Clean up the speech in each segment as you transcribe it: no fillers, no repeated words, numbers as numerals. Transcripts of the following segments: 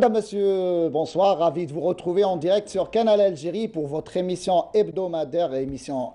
Madame, Monsieur, bonsoir. Ravi de vous retrouver en direct sur Canal Algérie pour votre émission hebdomadaire, émission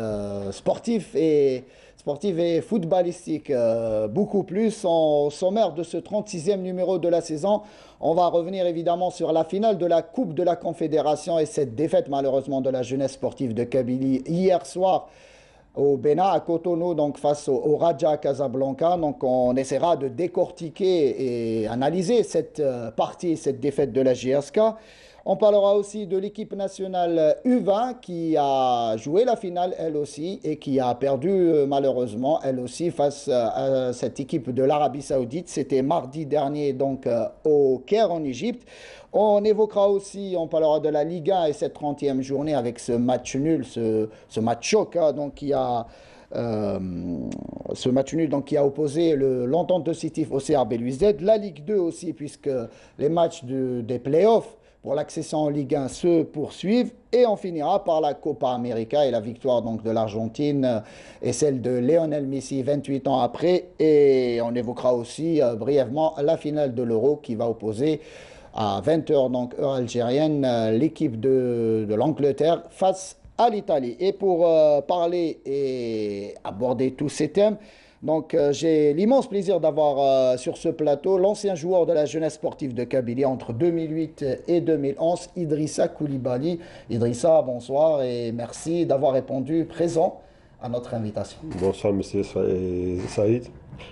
sportive et footballistique. Beaucoup plus en sommaire de ce 36e numéro de la saison. On va revenir évidemment sur la finale de la Coupe de la Confédération et cette défaite malheureusement de la jeunesse sportive de Kabylie hier soir au Bénin, à Cotonou, donc face au Raja Casablanca. Donc on essaiera de décortiquer et analyser cette partie, cette défaite de la JSK. On parlera aussi de l'équipe nationale U20 qui a joué la finale elle aussi et qui a perdu malheureusement elle aussi face à cette équipe de l'Arabie Saoudite. C'était mardi dernier donc au Caire en Égypte. On évoquera aussi, on parlera de la Ligue 1 et cette 30e journée avec ce match nul, ce match choc hein, donc euh, ce match nul donc, qui a opposé l'Entente de Sétif au CRB Louis-Z. La Ligue 2 aussi puisque les matchs des playoffs pour l'accession en Ligue 1 se poursuivent et on finira par la Copa América et la victoire donc de l'Argentine et celle de Lionel Messi 28 ans après et on évoquera aussi brièvement la finale de l'Euro qui va opposer à 20 heures donc heure algérienne l'équipe de l'Angleterre face à l'Italie. Et pour parler et aborder tous ces thèmes, donc, j'ai l'immense plaisir d'avoir sur ce plateau l'ancien joueur de la jeunesse sportive de Kabylie entre 2008 et 2011, Idrissa Koulibaly. Idrissa, bonsoir et merci d'avoir répondu présent à notre invitation. Bonsoir, monsieur Saïd.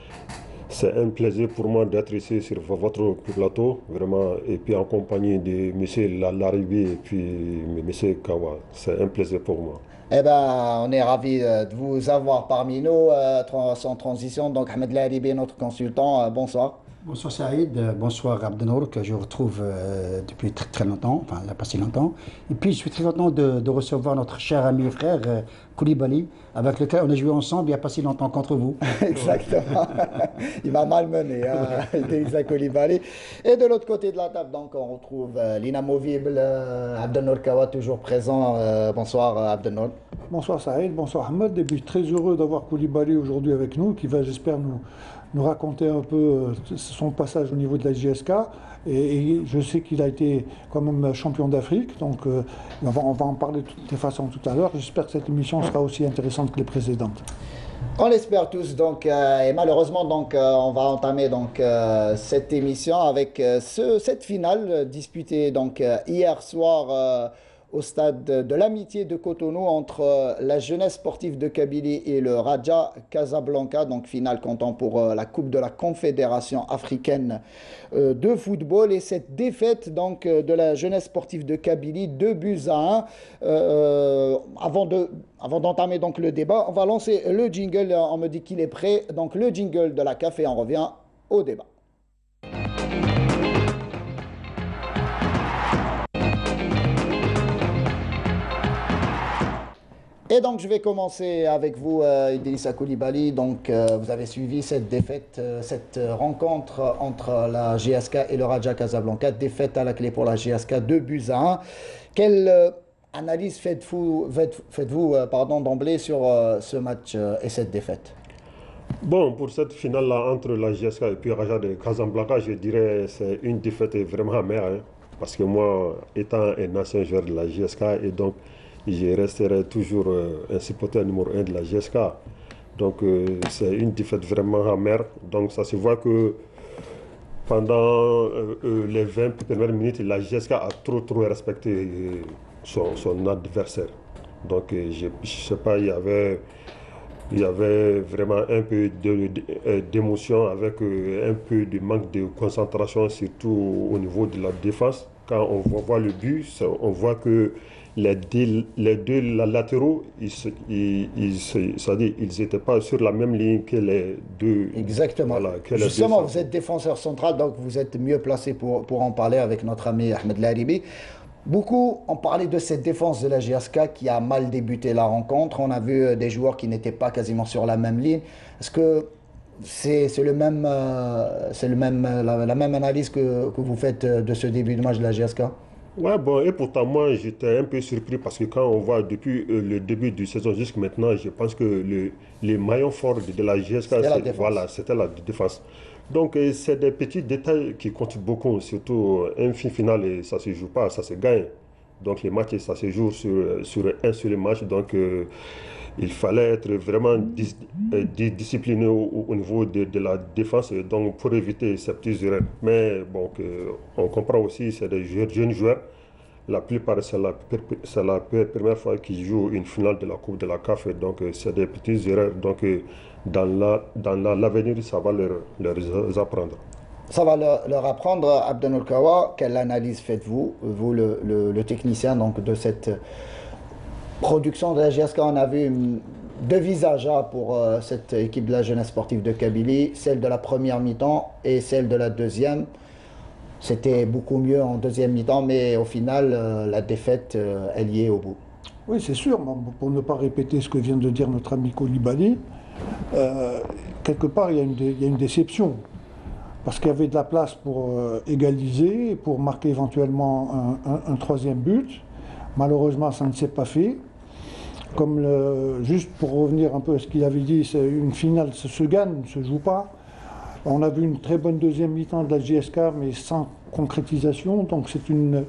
C'est un plaisir pour moi d'être ici sur votre plateau, vraiment, et puis en compagnie de monsieur Laribi et puis monsieur Kawa. C'est un plaisir pour moi. Eh ben, on est ravis de vous avoir parmi nous sans transition. Donc, Ahmed Laribi, notre consultant, bonsoir. Bonsoir Saïd, bonsoir Abdenour, que je retrouve depuis très très longtemps, enfin il n'y a pas si longtemps. Et puis je suis très content de recevoir notre cher ami et frère Koulibaly, avec lequel on a joué ensemble il n'y a pas si longtemps contre vous. Exactement. Il m'a malmené, hein, Idrissa Koulibaly. Et de l'autre côté de la table, donc, on retrouve l'inamovible Abdenour Kawa, toujours présent. Bonsoir Abdenour. Bonsoir Saïd, bonsoir Ahmed. Et puis très heureux d'avoir Koulibaly aujourd'hui avec nous, qui va, j'espère, nous raconter un peu son passage au niveau de la JSK. Et je sais qu'il a été quand même champion d'Afrique, donc on va en parler de toutes les façons tout à l'heure. J'espère que cette émission sera aussi intéressante que les précédentes. On l'espère tous donc et malheureusement donc on va entamer donc cette émission avec cette finale disputée donc hier soir au stade de l'Amitié de Cotonou entre la jeunesse sportive de Kabylie et le Raja Casablanca, donc finale comptant pour la Coupe de la Confédération africaine de football. Et cette défaite donc de la jeunesse sportive de Kabylie, 2 buts à 1. Avant d'entamer donc le débat, on va lancer le jingle. On me dit qu'il est prêt. Donc le jingle de la CAF et on revient au débat. Et donc, je vais commencer avec vous, Idrissa Koulibaly. Donc, vous avez suivi cette défaite, cette rencontre entre la GSK et le Raja Casablanca. Défaite à la clé pour la GSK, 2 buts à 1. Quelle analyse faites-vous d'emblée sur ce match et cette défaite? Bon, pour cette finale-là entre la GSK et puis Raja de Casablanca, je dirais que c'est une défaite vraiment amère. Hein, parce que moi, étant un ancien joueur de la GSK et donc je resterai toujours un supporter numéro 1 de la GSK. Donc c'est une défaite vraiment amère. Donc ça se voit que pendant les 20 premières minutes, la GSK a trop respecté son adversaire. Donc je ne sais pas, il y avait vraiment un peu d'émotion avec un peu de manque de concentration, surtout au niveau de la défense. Quand on voit le but, on voit que les deux latéraux, ils n'étaient pas sur la même ligne que les deux. Exactement. Voilà, Justement, vous êtes défenseur central, donc vous êtes mieux placé pour en parler avec notre ami Ahmed Laribi. Beaucoup ont parlé de cette défense de la GSK qui a mal débuté la rencontre. On a vu des joueurs qui n'étaient pas quasiment sur la même ligne. Est-ce que c'est la même analyse que vous faites de ce début de match de la GSK? Ouais, bon, et pourtant, moi, j'étais un peu surpris parce que quand on voit depuis le début de saison jusqu'à maintenant, je pense que les maillons forts de la GSK, c'était la défense. Voilà, c'était la défense. Donc, c'est des petits détails qui comptent beaucoup, surtout un final, et ça ne se joue pas, ça se gagne. Donc, les matchs, ça se joue sur un seul match. Donc, il fallait être vraiment discipliné au niveau de la défense donc pour éviter ces petits erreurs. Mais bon, on comprend aussi, c'est des jeunes joueurs. La plupart, c'est la première fois qu'ils jouent une finale de la Coupe de la CAF. Donc, c'est des petites erreurs. Donc, dans l'avenir, ça va leur apprendre. Ça va leur apprendre. Abdenour Kawa, quelle analyse faites-vous, vous le technicien donc, de cette production de la GSK? On a vu deux visages pour cette équipe de la jeunesse sportive de Kabylie, celle de la première mi-temps et celle de la deuxième. C'était beaucoup mieux en deuxième mi-temps, mais au final, la défaite, elle y est au bout. Oui, c'est sûr. Pour ne pas répéter ce que vient de dire notre ami Koulibaly, quelque part, il y a une déception. Parce qu'il y avait de la place pour égaliser, pour marquer éventuellement un troisième but. Malheureusement, ça ne s'est pas fait. Juste pour revenir un peu à ce qu'il avait dit, une finale se gagne, ne se joue pas. On a vu une très bonne deuxième mi-temps de la JSK, mais sans concrétisation. Donc c'est une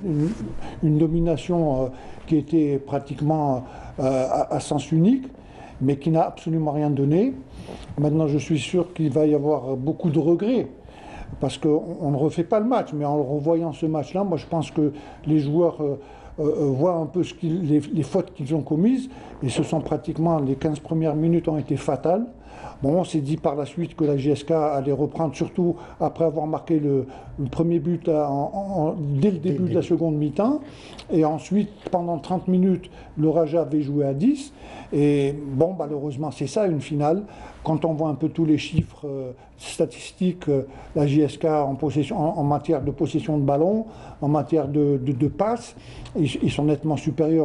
domination qui était pratiquement à sens unique, mais qui n'a absolument rien donné. Maintenant, je suis sûr qu'il va y avoir beaucoup de regrets, parce qu'on ne refait pas le match. Mais en revoyant ce match-là, moi je pense que les joueurs voient un peu les fautes qu'ils ont commises, et ce sont pratiquement les 15 premières minutes ont été fatales. Bon, on s'est dit par la suite que la GSK allait reprendre, surtout après avoir marqué le premier but dès le début de la seconde mi-temps. Et ensuite, pendant 30 minutes, le Raja avait joué à 10. Et bon, malheureusement, c'est ça une finale. Quand on voit un peu tous les chiffres statistiques, la JSK en matière de possession de ballon, en matière de passes, ils sont nettement supérieurs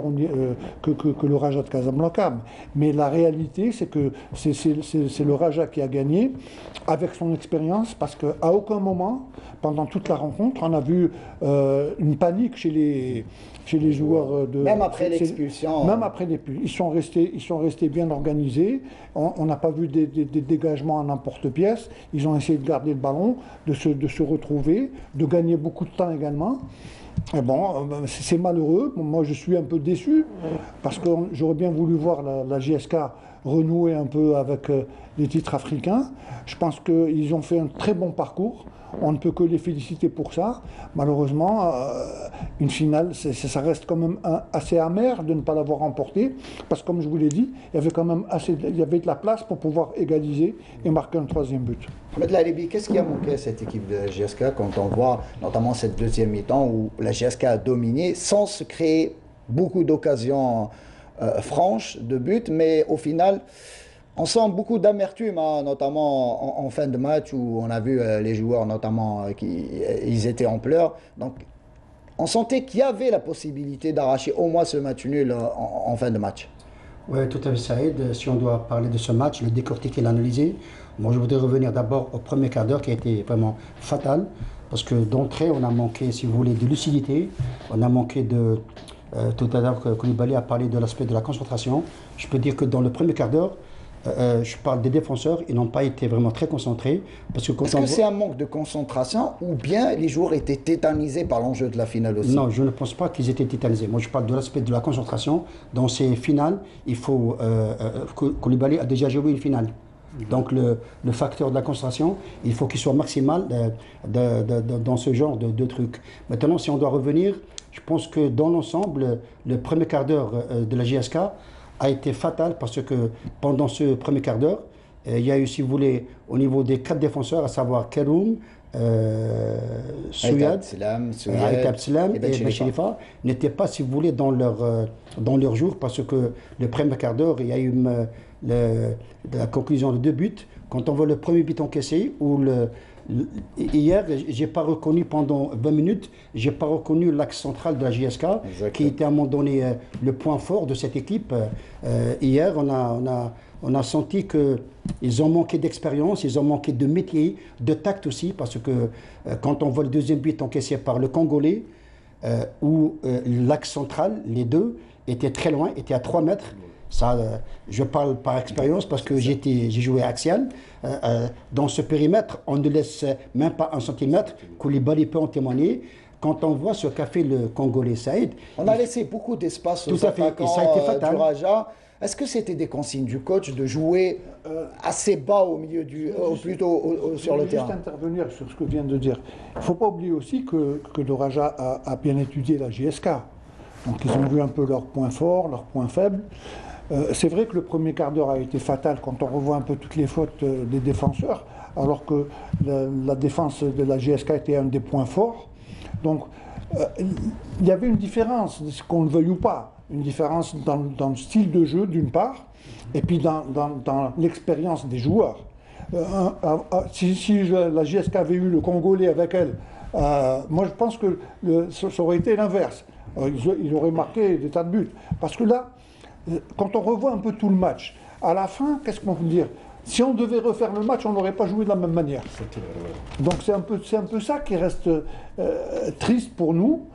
que le Raja de Casablanca. Mais la réalité, c'est que c'est le Raja qui a gagné avec son expérience, parce qu'à aucun moment, pendant toute la rencontre, on a vu une panique chez les joueurs de... Même après l'expulsion. Même après l'expulsion. Ils sont restés bien organisés. On n'a pas vu des dégagements à n'importe pièce. Ils ont essayé de garder le ballon, de se retrouver, de gagner beaucoup de temps également. Et bon, c'est malheureux. Moi, je suis un peu déçu, parce que j'aurais bien voulu voir la JSK renouer un peu avec les titres africains. Je pense qu'ils ont fait un très bon parcours. On ne peut que les féliciter pour ça. Malheureusement, une finale, ça reste quand même assez amer de ne pas l'avoir remportée, parce que comme je vous l'ai dit, il y avait quand même il y avait de la place pour pouvoir égaliser et marquer un troisième but. Ahmed Laribi, qu'est-ce qui a manqué à cette équipe de la GSK quand on voit notamment cette deuxième mi-temps où la GSK a dominé sans se créer beaucoup d'occasions franches de but, mais au final... On sent beaucoup d'amertume, notamment en fin de match, où on a vu les joueurs, notamment, ils étaient en pleurs. Donc, on sentait qu'il y avait la possibilité d'arracher au moins ce match nul en fin de match. Oui, tout à fait, Saïd. Si on doit parler de ce match, le décortiquer, l'analyser, moi je voudrais revenir d'abord au premier quart d'heure qui a été vraiment fatal, parce que d'entrée, on a manqué, si vous voulez, de lucidité, on a manqué de... tout à l'heure, Koulibaly a parlé de l'aspect de la concentration. Je peux dire que dans le premier quart d'heure, je parle des défenseurs, ils n'ont pas été vraiment très concentrés. Est-ce que c'est un manque de concentration ou bien les joueurs étaient tétanisés par l'enjeu de la finale aussi? Non, je ne pense pas qu'ils étaient tétanisés. Moi, je parle de l'aspect de la concentration. Dans ces finales, il faut... Koulibaly a déjà joué une finale. Donc le facteur de la concentration, il faut qu'il soit maximal dans ce genre de trucs. Maintenant, si on doit revenir, je pense que dans l'ensemble, le premier quart d'heure de la JSK a été fatal, parce que pendant ce premier quart d'heure, il y a eu, si vous voulez, au niveau des 4 défenseurs, à savoir Keroum, Souyad, Abslam et Ben Cherifa, n'étaient pas, si vous voulez, dans leur jour, parce que le premier quart d'heure, il y a eu la conclusion de 2 buts. Quand on voit le premier but encaissé, hier, j'ai pas reconnu pendant 20 minutes, j'ai pas reconnu l'axe central de la JSK, qui était à un moment donné le point fort de cette équipe. Hier, on a senti qu'ils ont manqué d'expérience, ils ont manqué de métier, de tact aussi, parce que quand on voit le deuxième but encaissé par le Congolais, où l'axe central, les deux, étaient très loin, étaient à 3 mètres, Ça, je parle par expérience parce que j'ai joué à Axial. Dans ce périmètre, on ne laisse même pas un centimètre. Koulibaly peut en témoigner. Quand on voit ce qu'a fait le Congolais Saïd... On a laissé beaucoup d'espace aux Tout à fait, et attaquants ça a été fatal. du Raja. Est-ce que c'était des consignes du coach de jouer assez bas au milieu sur le terrain? Je vais juste intervenir sur ce que vient de dire. Il ne faut pas oublier aussi que le Raja a bien étudié la JSK. Donc ils ont vu un peu leurs points forts, leurs points faibles. C'est vrai que le premier quart d'heure a été fatal quand on revoit un peu toutes les fautes des défenseurs, alors que la défense de la JSK était un des points forts. Donc il y avait une différence, qu'on le veuille ou pas. Une différence dans le style de jeu d'une part, et puis dans l'expérience des joueurs. Si la JSK avait eu le Congolais avec elle, moi je pense que ça aurait été l'inverse. Il aurait marqué des tas de buts. Parce que là, quand on revoit un peu tout le match, à la fin, qu'est-ce qu'on peut dire? Si on devait refaire le match, on n'aurait pas joué de la même manière. Donc c'est un peu ça qui reste triste pour nous.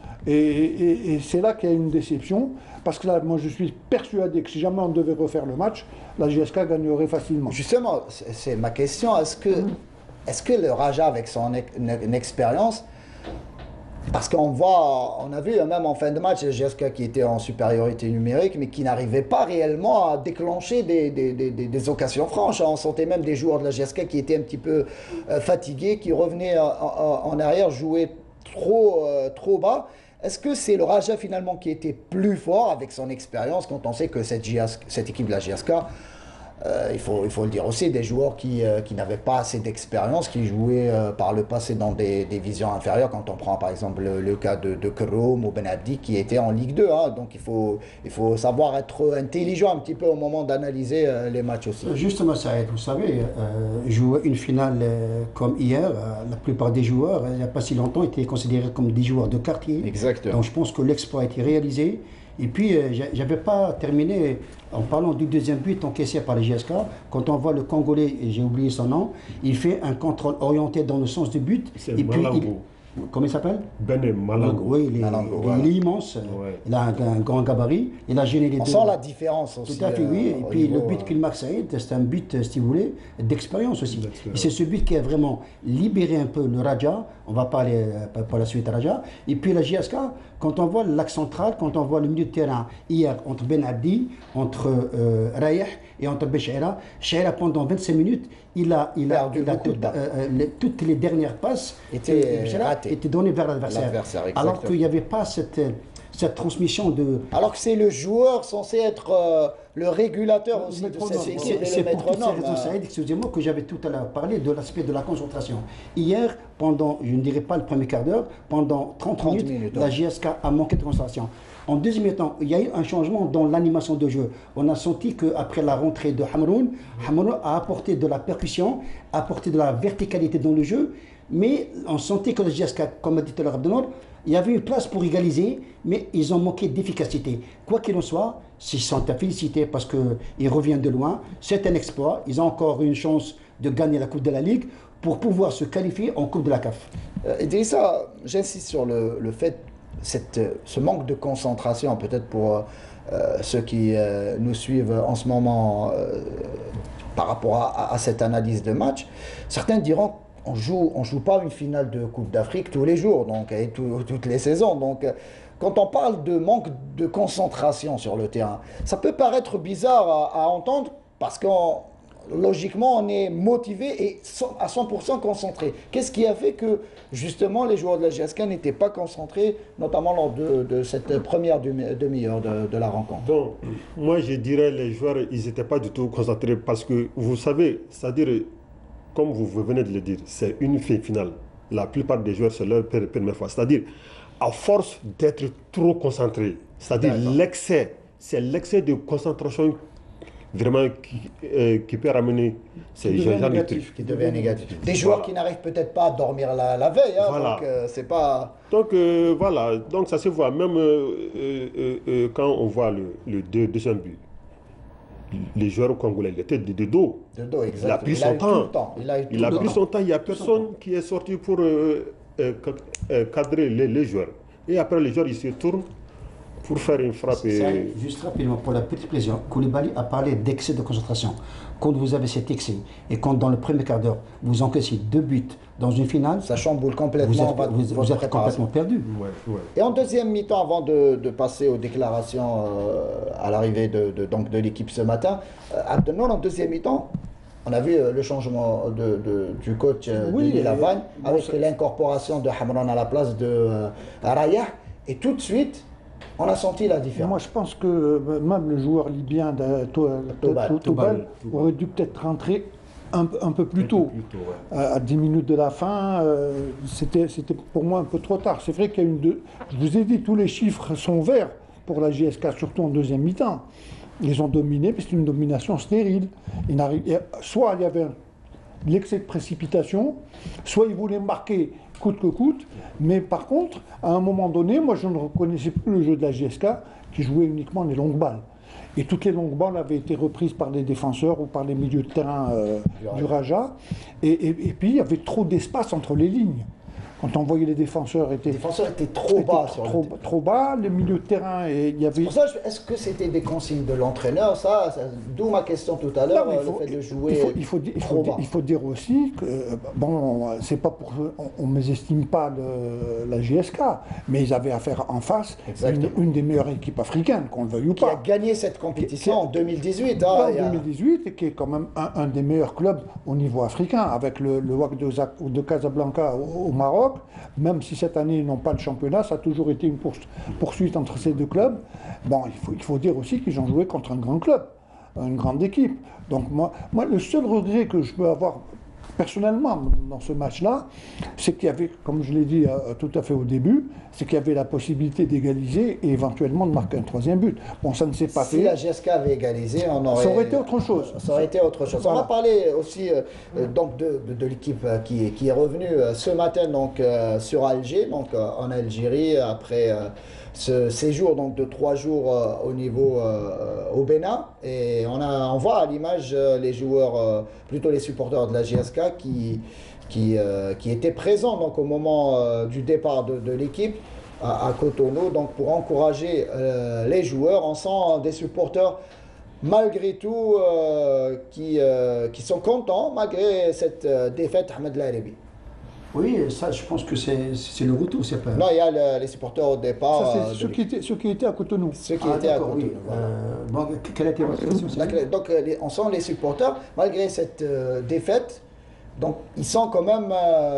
Et c'est là qu'il y a une déception, parce que là, moi je suis persuadé que si jamais on devait refaire le match, la JSK gagnerait facilement. Justement, c'est ma question. Est-ce que le Raja, avec son expérience, parce qu'on a vu même en fin de match, le JSK qui était en supériorité numérique, mais qui n'arrivait pas réellement à déclencher des occasions franches. On sentait même des joueurs de la JSK qui étaient un petit peu fatigués, qui revenaient en arrière, jouer trop bas. Est-ce que c'est le Raja finalement qui était plus fort avec son expérience, quand on sait que cette équipe de la JSK, il faut le dire aussi, des joueurs qui n'avaient pas assez d'expérience, qui jouaient par le passé dans des divisions inférieures, quand on prend par exemple le cas de Krom ou Ben Abdi qui était en Ligue 2. Hein. Donc il faut savoir être intelligent un petit peu au moment d'analyser les matchs aussi. Justement, Saïd, vous savez, jouer une finale comme hier, la plupart des joueurs, il n'y a pas si longtemps, étaient considérés comme des joueurs de quartier. Exactement. Donc je pense que l'exploit a été réalisé. Et puis, j'avais pas terminé en parlant du deuxième but encaissé par les JSK. Quand on voit le Congolais, et j'ai oublié son nom, il fait un contrôle orienté dans le sens du but. C'est et puis, Malango. Comment il s'appelle? Ben Malango. Oui, il est immense. Ouais. Il a un grand gabarit. Il a gêné les deux. On sent la différence aussi. Tout à fait, oui. Et puis le but qu'il marque, Saïd, c'est un but, si vous voulez, d'expérience aussi. Et c'est ce but qui a vraiment libéré un peu le Raja. On va parler par la suite à Raja. Et puis la JSK, quand on voit l'axe central, quand on voit le milieu de terrain hier entre Ben Abdi, entre Rayeh et entre Bechaira, Bechaira pendant 25 minutes, il a toutes les dernières passes étaient données vers l'adversaire. Alors qu'il n'y avait pas cette transmission de... Alors que c'est le joueur censé être le régulateur aussi de cette équipe. C'est pour toutes ces raisons, Saïd, excusez-moi, que j'avais tout à l'heure parlé de l'aspect de la concentration. Hier, pendant, je ne dirais pas le premier quart d'heure, pendant 30 minutes, la JSK a manqué de concentration. En deuxième temps, il y a eu un changement dans l'animation de jeu. On a senti qu'après la rentrée de Hamroun a apporté de la percussion, a apporté de la verticalité dans le jeu, mais on sentait que le JSK, comme a dit tout à l'heure Abdelnour, il y avait une place pour égaliser, mais ils ont manqué d'efficacité. Quoi qu'il en soit, ils sont à féliciter parce qu'ils reviennent de loin. C'est un exploit. Ils ont encore une chance de gagner la Coupe de la Ligue pour pouvoir se qualifier en Coupe de la CAF. Idrissa, j'insiste sur le fait, ce manque de concentration, peut-être pour ceux qui nous suivent en ce moment par rapport à cette analyse de match. Certains diront on joue pas une finale de Coupe d'Afrique tous les jours, donc, et toutes les saisons. Donc, quand on parle de manque de concentration sur le terrain, ça peut paraître bizarre à entendre parce que logiquement, on est motivé et à 100% concentré. Qu'est-ce qui a fait que, justement, les joueurs de la JSK n'étaient pas concentrés, notamment lors de cette première demi-heure de la rencontre? Donc, moi, je dirais les joueurs, ils n'étaient pas du tout concentrés parce que, vous savez, c'est-à-dire, comme vous venez de le dire, c'est une finale. La plupart des joueurs, c'est leur première fois. C'est-à-dire, à force d'être trop concentrés, c'est-à-dire c'est l'excès de concentration vraiment qui peut ramener ces gens qui devient négatif. Des joueurs qui n'arrivent peut-être pas à dormir la veille, hein, voilà. Donc c'est pas... Donc voilà, donc ça se voit, même quand on voit le deuxième but. Les joueurs congolais, il était de dos. De dos, exactement. Il a pris son temps. Il a pris son temps. Il n'y a personne qui est sorti pour cadrer les joueurs. Et après, les joueurs, ils se tournent pour faire une frappe. Juste rapidement, pour la petite précision, Koulibaly a parlé d'excès de concentration. Quand vous avez cet excès et quand dans le premier quart d'heure, vous encaissez 2 buts dans une finale, ça chamboule complètement vous êtes complètement perdu. Et en deuxième mi-temps, avant de passer aux déclarations à l'arrivée de l'équipe ce matin, Abdelnour, en deuxième mi-temps, on a vu le changement du coach Denis Lavagne avec l'incorporation de Hamran à la place de Rayah. Et tout de suite, on a senti la différence. Moi, je pense que même le joueur libyen Toubal aurait dû peut-être rentrer un peu plus tôt. À 10 minutes de la fin, c'était pour moi un peu trop tard. C'est vrai qu'il y a je vous ai dit, tous les chiffres sont verts pour la JSK, surtout en deuxième mi-temps. Ils ont dominé, mais c'est une domination stérile. Soit il y avait l'excès de précipitation, soit ils voulaient marquer coûte que coûte, mais par contre, à un moment donné, moi je ne reconnaissais plus le jeu de la JSK qui jouait uniquement les longues balles. Et toutes les longues balles avaient été reprises par les défenseurs ou par les milieux de terrain du Raja. Et puis il y avait trop d'espace entre les lignes. Quand on voyait les défenseurs étaient trop bas. Trop bas, le milieu de terrain, et il y avait... C'est pour ça, est-ce que c'était des consignes de l'entraîneur, d'où ma question tout à l'heure, le fait de jouer trop bas. Il faut dire aussi que, bon, c'est pas on ne mésestime pas la JSK, mais ils avaient affaire en face une des meilleures équipes africaines, qu'on le veuille ou pas. Qui a gagné cette compétition en 2018. En 2018, et qui est quand même un des meilleurs clubs au niveau africain, avec le WAC de Casablanca au Maroc. Même si cette année ils n'ont pas le championnat, ça a toujours été une poursuite entre ces deux clubs. Bon, il faut dire aussi qu'ils ont joué contre un grand club, une grande équipe. Donc moi, le seul regret que je peux avoir personnellement dans ce match-là, c'est qu'il y avait, comme je l'ai dit tout à fait au début, c'est qu'il y avait la possibilité d'égaliser et éventuellement de marquer un troisième but. Bon, ça ne s'est pas fait. Si la GSK avait égalisé, ça aurait été autre chose. Ça aurait été autre chose. Voilà. On va parler aussi donc de l'équipe qui est revenue ce matin donc, sur Alger, donc en Algérie, après ce séjour donc, de 3 jours au niveau au Bénin. Et on voit à l'image les joueurs, plutôt les supporters de la GSK qui étaient présents donc, au moment du départ de l'équipe à Cotonou, donc pour encourager les joueurs. On sent des supporters malgré tout qui sont contents malgré cette défaite Ahmed Larebi. Oui, ça je pense que c'est le retour, c'est pas... Non, il y a les supporters au départ. Ça, c'est ceux qui étaient à Cotonou. Ceux qui étaient à Cotonou. Oui. Bon, quelle a été votre question? Donc on sent les supporters, malgré cette défaite, donc ils sont quand même,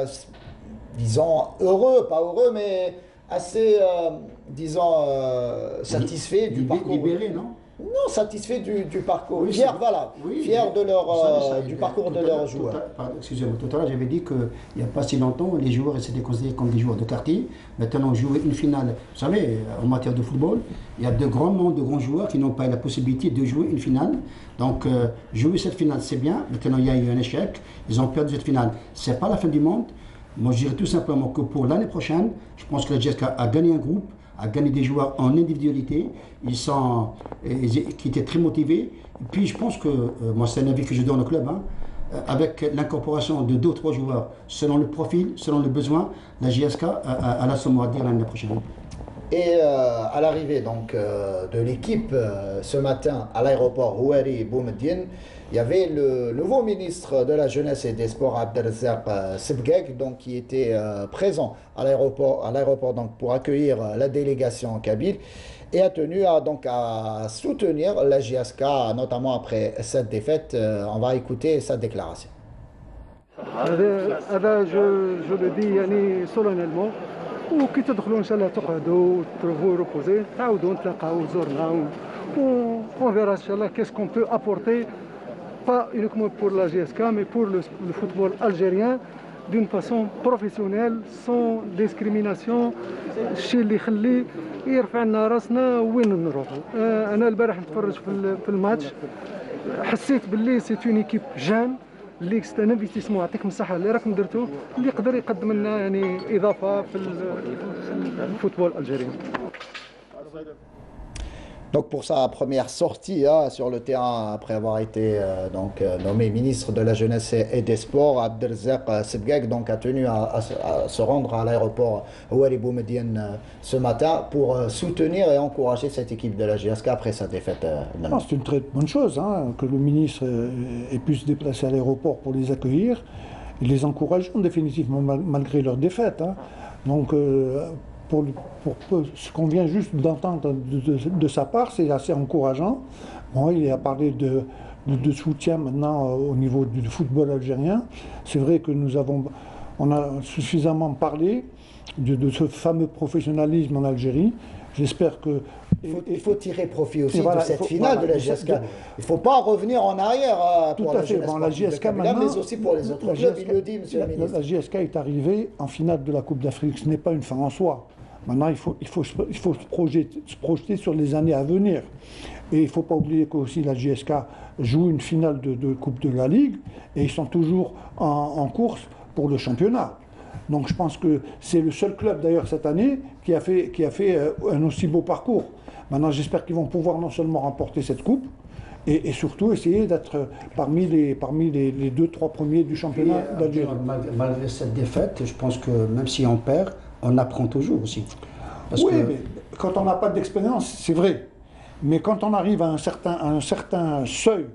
disons, heureux, pas heureux, mais assez, disons, satisfaits du parcours. Libérés, non? Non, satisfaits du parcours. Oui, fiers, voilà. Oui, fiers de du parcours de leurs joueurs. Excusez-moi, tout à l'heure, j'avais dit qu'il n'y a pas si longtemps, les joueurs étaient considérés comme des joueurs de quartier. Maintenant, jouer une finale, vous savez, en matière de football, il y a de grands noms de grands joueurs qui n'ont pas eu la possibilité de jouer une finale. Donc, jouer cette finale, c'est bien. Maintenant, il y a eu un échec. Ils ont perdu cette finale. Ce n'est pas la fin du monde. Moi, je dirais tout simplement que pour l'année prochaine, je pense que la GSK a gagné un groupe, a gagné des joueurs en individualité, qui étaient très motivés. Et puis je pense que, moi c'est un avis que je donne au club, avec l'incorporation de 2 ou 3 joueurs, selon le profil, selon le besoin, la JSK a la somme à dire l'année prochaine. Et à l'arrivée donc de l'équipe ce matin à l'aéroport Houari Boumediene, il y avait le nouveau ministre de la Jeunesse et des Sports, Abdelrazak Sebgeg, donc qui était présent à l'aéroport donc pour accueillir la délégation kabyle et a tenu à soutenir la JSK, notamment après cette défaite. On va écouter sa déclaration. Je le dis solennellement. وكي تدخلوا ان شاء الله تقعدوا تروفوا روبوزي تعاودوا نتلاقاو زورنا on verra ان شاء الله qu'est-ce qu'on peut apporter pas uniquement pour la GSK mais pour le football algérien d'une façon professionnelle sans discrimination الشيء اللي يخلي يرفع لنا راسنا وين نروحوا. انا البارح نتفرج في الماتش حسيت باللي سي اون ايكيب جان اللي سي ان انفستيسمون يعطيكم الصحه اللي راكم درتوه اللي يقدر يقدم لنا يعني اضافه في الفوتبول الجيري. Donc pour sa première sortie sur le terrain, après avoir été nommé ministre de la Jeunesse et des Sports, Abdelrazak Sebgag donc a tenu à se rendre à l'aéroport Ouali Boumediene ce matin pour soutenir et encourager cette équipe de la GSK après sa défaite. C'est une très bonne chose que le ministre ait pu se déplacer à l'aéroport pour les accueillir et les encourager définitivement malgré leur défaite. Donc pour ce qu'on vient juste d'entendre de sa part, c'est assez encourageant. Bon, il a parlé de soutien maintenant au niveau du football algérien. C'est vrai que on a suffisamment parlé de ce fameux professionnalisme en Algérie. J'espère que... Il faut tirer profit aussi de cette finale de la GSK. Il ne faut pas revenir en arrière pour la jeunesse la GSK maintenant, mais aussi pour les autres clubs, il le dit, monsieur le ministre. La GSK est arrivée en finale de la Coupe d'Afrique. Ce n'est pas une fin en soi. Maintenant, il faut se projeter sur les années à venir. Et il ne faut pas oublier qu'aussi la GSK joue une finale de Coupe de la Ligue et ils sont toujours en course pour le championnat. Donc je pense que c'est le seul club d'ailleurs cette année qui a fait un aussi beau parcours. Maintenant j'espère qu'ils vont pouvoir non seulement remporter cette coupe, et surtout essayer d'être parmi les 2-3 premiers du championnat d'Algérie. Malgré cette défaite, je pense que même si on perd, on apprend toujours aussi. Mais quand on n'a pas d'expérience, c'est vrai. Mais quand on arrive à un certain seuil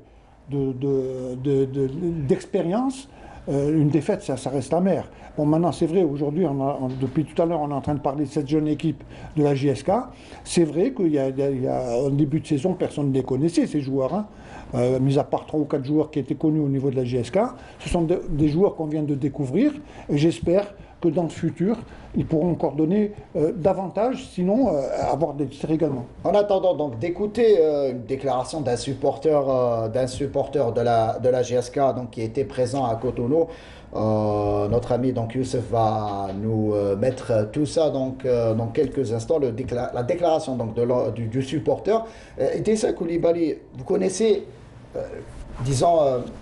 d'expérience, une défaite, ça reste amer. Bon, maintenant, c'est vrai, aujourd'hui, depuis tout à l'heure, on est en train de parler de cette jeune équipe de la JSK. C'est vrai qu'il y a un début de saison, personne ne les connaissait, ces joueurs. Mis à part 3 ou 4 joueurs qui étaient connus au niveau de la JSK. Ce sont des joueurs qu'on vient de découvrir. Et j'espère que dans le futur, ils pourront encore donner davantage, sinon avoir des tirs également. En attendant donc d'écouter une déclaration d'un supporter de la GSK donc, qui était présent à Cotonou, notre ami donc Youssef va nous mettre tout ça donc dans quelques instants, la déclaration donc du supporter. Idrissa Coulibaly, vous connaissez, disons,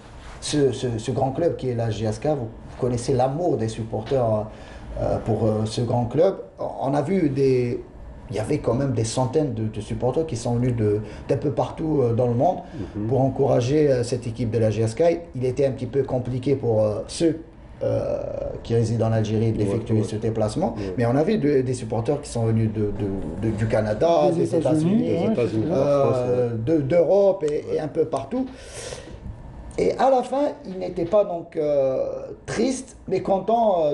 ce grand club qui est la GSK, vous connaissez l'amour des supporters pour ce grand club. On a vu il y avait quand même des centaines de supporters qui sont venus d'un peu partout dans le monde pour encourager cette équipe de la GSK. Il était un petit peu compliqué pour ceux qui résident en Algérie d'effectuer ce déplacement, mais on a vu des supporters qui sont venus du Canada, des États-Unis, d'Europe et un peu partout. Et à la fin, il n'était pas donc triste, mais content.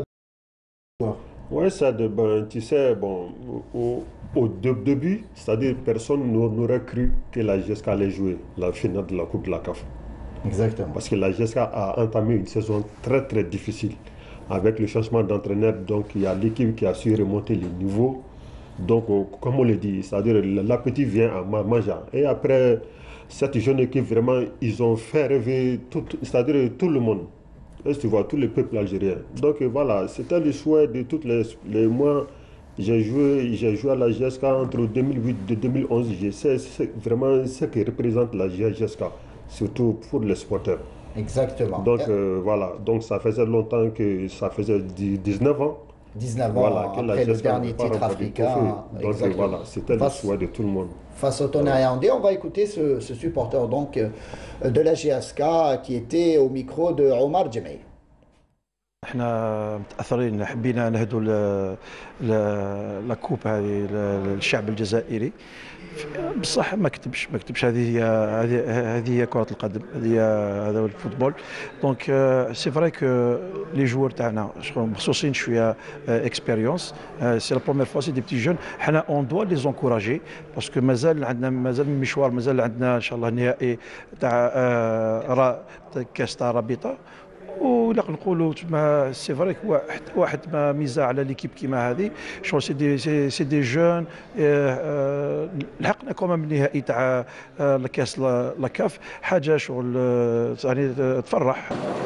Oui, tu sais, bon, au début, c'est-à-dire personne n'aurait cru que la GSK allait jouer la finale de la Coupe de la CAF. Exactement. Parce que la GSK a entamé une saison très très difficile. Avec le changement d'entraîneur, donc il y a l'équipe qui a su remonter les niveaux. Donc, comme on le dit, c'est-à-dire l'appétit vient à Maja. Et après, cette jeune équipe, vraiment, ils ont fait rêver c'est-à-dire tout le monde. Est-ce que tu vois, tous les peuples algériens. Donc voilà, c'était le souhait de tous les mois. J'ai joué à la GSK entre 2008 et 2011. Je sais vraiment ce que représente la GSK, surtout pour les supporters. Exactement. Donc voilà, donc ça faisait longtemps que ça faisait 19 ans. 19 ans après le dernier titre africain. Donc voilà, c'était le souhait de tout le monde. Face au tonnerre yaoundé, on va écouter ce supporter donc de la GSK qui était au micro de Omar Djemei. احنا متاثرين، حبينا نهدوا لاكوب هذه للشعب الجزائري. بصح ما كتبش هذه هي كرة القدم، هذا هو الفوتبول. دونك سي فري كو لي جوور تاعنا مخصوصين شويه اكسبيريونس. سي لا بروميير فوا سي دي بتي جون. حنا اون دوا لي زونكوراجي باسكو مازال مشوار، مازال عندنا ان شاء الله نهائي تاع كاس تاع رابطه. ولا نقولوا سي فري واحد ما ميزه على ليكيب كيما هذه، شغل سي دي جون. لحقنا كومام النهائي تاع الكاس لاكاف، حاجه شغل يعني تفرح.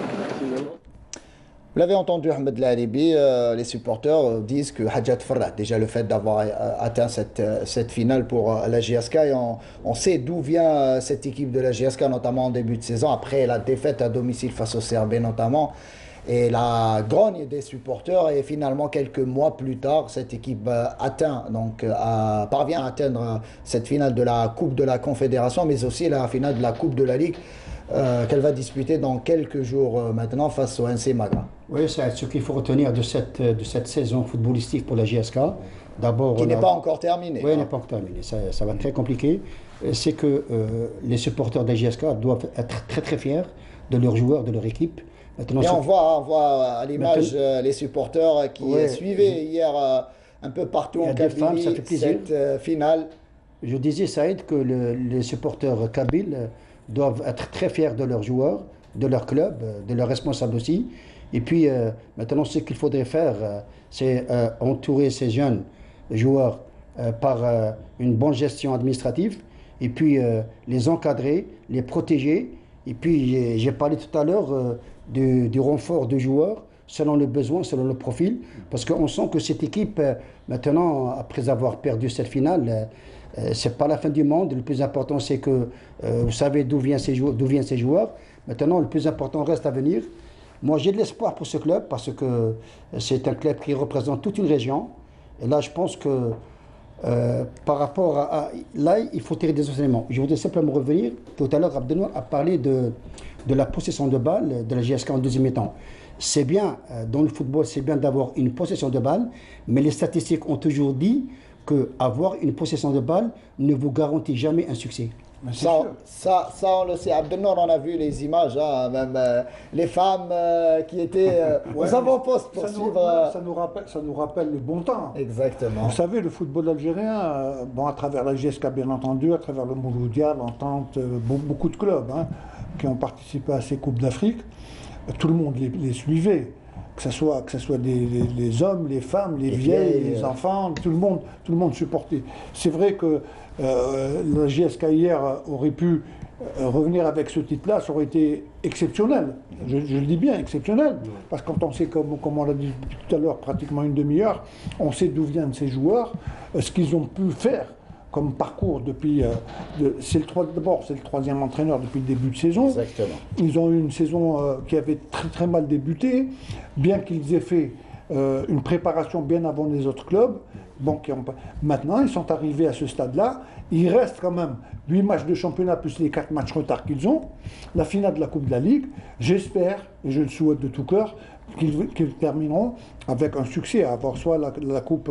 Vous l'avez entendu, Ahmed Laribi, les supporters disent que Hadja Tfarrah, déjà le fait d'avoir atteint cette finale pour la GSK, et on sait d'où vient cette équipe de la GSK, notamment en début de saison, après la défaite à domicile face au CRB notamment. et la grogne des supporters. Et finalement, quelques mois plus tard, cette équipe parvient à atteindre cette finale de la Coupe de la Confédération, mais aussi la finale de la Coupe de la Ligue qu'elle va disputer dans quelques jours maintenant face au NC Magra. Oui, c'est ce qu'il faut retenir de cette saison footballistique pour la JSK. D'abord, qui n'est pas encore terminée. Oui, n'est pas encore terminée. Ça va être très compliqué. C'est que les supporters de la JSK doivent être très très fiers de leurs joueurs, de leur équipe. Maintenant, et on voit à l'image les supporters qui suivaient hier un peu partout en Kabylie cette finale. Je disais, Saïd, que les supporters kabyles doivent être très fiers de leurs joueurs, de leur club, de leurs responsables aussi. Et puis, maintenant, ce qu'il faudrait faire, c'est entourer ces jeunes joueurs par une bonne gestion administrative, et puis les encadrer, les protéger. Et puis, j'ai parlé tout à l'heure du renfort de joueurs, selon le besoin, selon le profil, parce qu'on sent que cette équipe, maintenant, après avoir perdu cette finale, c'est pas la fin du monde. Le plus important, c'est que vous savez d'où viennent ces joueurs. Maintenant, le plus important reste à venir. Moi, j'ai de l'espoir pour ce club parce que c'est un club qui représente toute une région. Et là, je pense que par rapport à... Là, il faut tirer des enseignements. Je voudrais simplement revenir. Tout à l'heure, Abdenour a parlé de la possession de balle de la JSK en deuxième mi-temps. C'est bien, dans le football, c'est bien d'avoir une possession de balle, mais les statistiques ont toujours dit qu'avoir une possession de balle ne vous garantit jamais un succès. Ça, on le sait. Abdenour, on a vu les images, hein, même les femmes qui étaient aux avant-postes pour suivre. Ça nous rappelle le bon temps. Exactement. Vous savez, le football algérien, à travers la JSK bien entendu, à travers le Mouloudia, l'Entente, beaucoup de clubs qui ont participé à ces Coupes d'Afrique, tout le monde les suivait. Que ce soit les hommes, les femmes, les vieilles, les enfants, tout le monde supportait. C'est vrai que la JSK hier aurait pu revenir avec ce titre-là, ça aurait été exceptionnel. Je le dis bien, exceptionnel. Parce que quand on sait, comme on l'a dit tout à l'heure, pratiquement une demi-heure, on sait d'où viennent ces joueurs, ce qu'ils ont pu faire comme parcours depuis... c'est le troisième entraîneur depuis le début de saison. Exactement. Ils ont eu une saison qui avait très très mal débuté, bien qu'ils aient fait une préparation bien avant les autres clubs. Bon, maintenant, ils sont arrivés à ce stade-là. Il reste quand même 8 matchs de championnat plus les 4 matchs retard qu'ils ont. La finale de la Coupe de la Ligue. J'espère, et je le souhaite de tout cœur, qu'ils termineront avec un succès, à avoir soit la coupe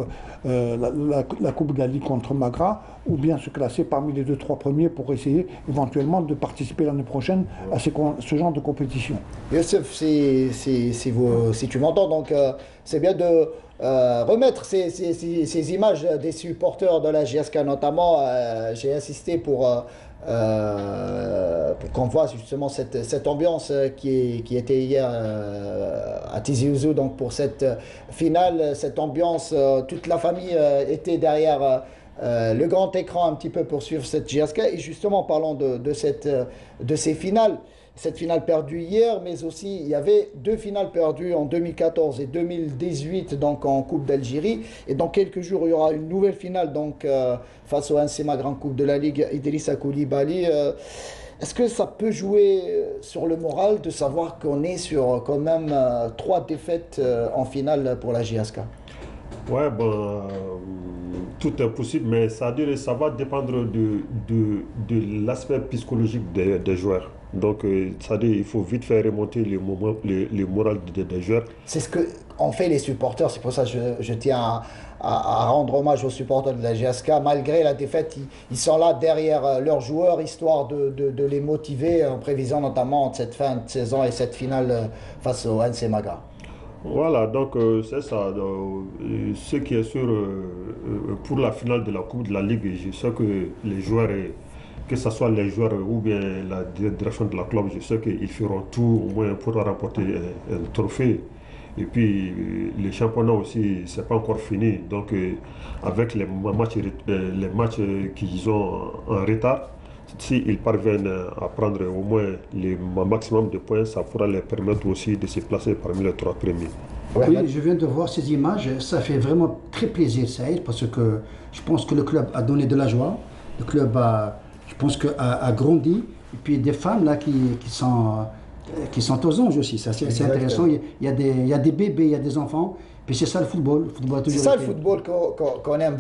de la Ligue contre Magra, ou bien se classer parmi les 2-3 premiers pour essayer éventuellement de participer l'année prochaine à ce genre de compétition. Youssef, si tu m'entends, donc c'est bien de remettre ces images des supporters de la JSK notamment. J'ai insisté pour qu'on voit justement cette ambiance qui était hier à Tizi Ouzou, donc pour cette finale, cette ambiance, toute la famille était derrière le grand écran un petit peu pour suivre cette JSK. Et justement, parlons de ces finales. Cette finale perdue hier, mais aussi il y avait 2 finales perdues en 2014 et 2018 donc en Coupe d'Algérie. Et dans quelques jours, il y aura une nouvelle finale donc face au NC Magra en Coupe de la Ligue, Idrissa Koulibaly. Est-ce que ça peut jouer sur le moral de savoir qu'on est sur quand même 3 défaites en finale pour la JSK? Ouais, tout est possible, mais ça va dépendre de l'aspect psychologique des joueurs. Donc, il faut vite faire remonter le moral des joueurs. C'est ce qu'ont fait les supporters. C'est pour ça que je tiens à rendre hommage aux supporters de la GSK. Malgré la défaite, ils sont là derrière leurs joueurs, histoire de les motiver en prévision notamment de cette fin de saison et cette finale face au NC Magra. Voilà, donc c'est ça. Ce qui est sûr, pour la finale de la Coupe de la Ligue, je sais que les joueurs, que ce soit les joueurs ou bien la direction de la club, je sais qu'ils feront tout au moins pour remporter un trophée. Et puis les championnats aussi, c'est pas encore fini. Donc avec les matchs qu'ils ont en retard, s'ils parviennent à prendre au moins le maximum de points, ça pourra leur permettre aussi de se placer parmi les 3 premiers. Oui, je viens de voir ces images, ça fait vraiment très plaisir, Saïd, parce que je pense que le club a donné de la joie, le club a grandi, et puis des femmes là qui sont qui sont aux anges aussi. Ça, c'est intéressant. Il y a des bébés, il y a des enfants. Puis c'est ça le football. C'est ça le football qu'on aime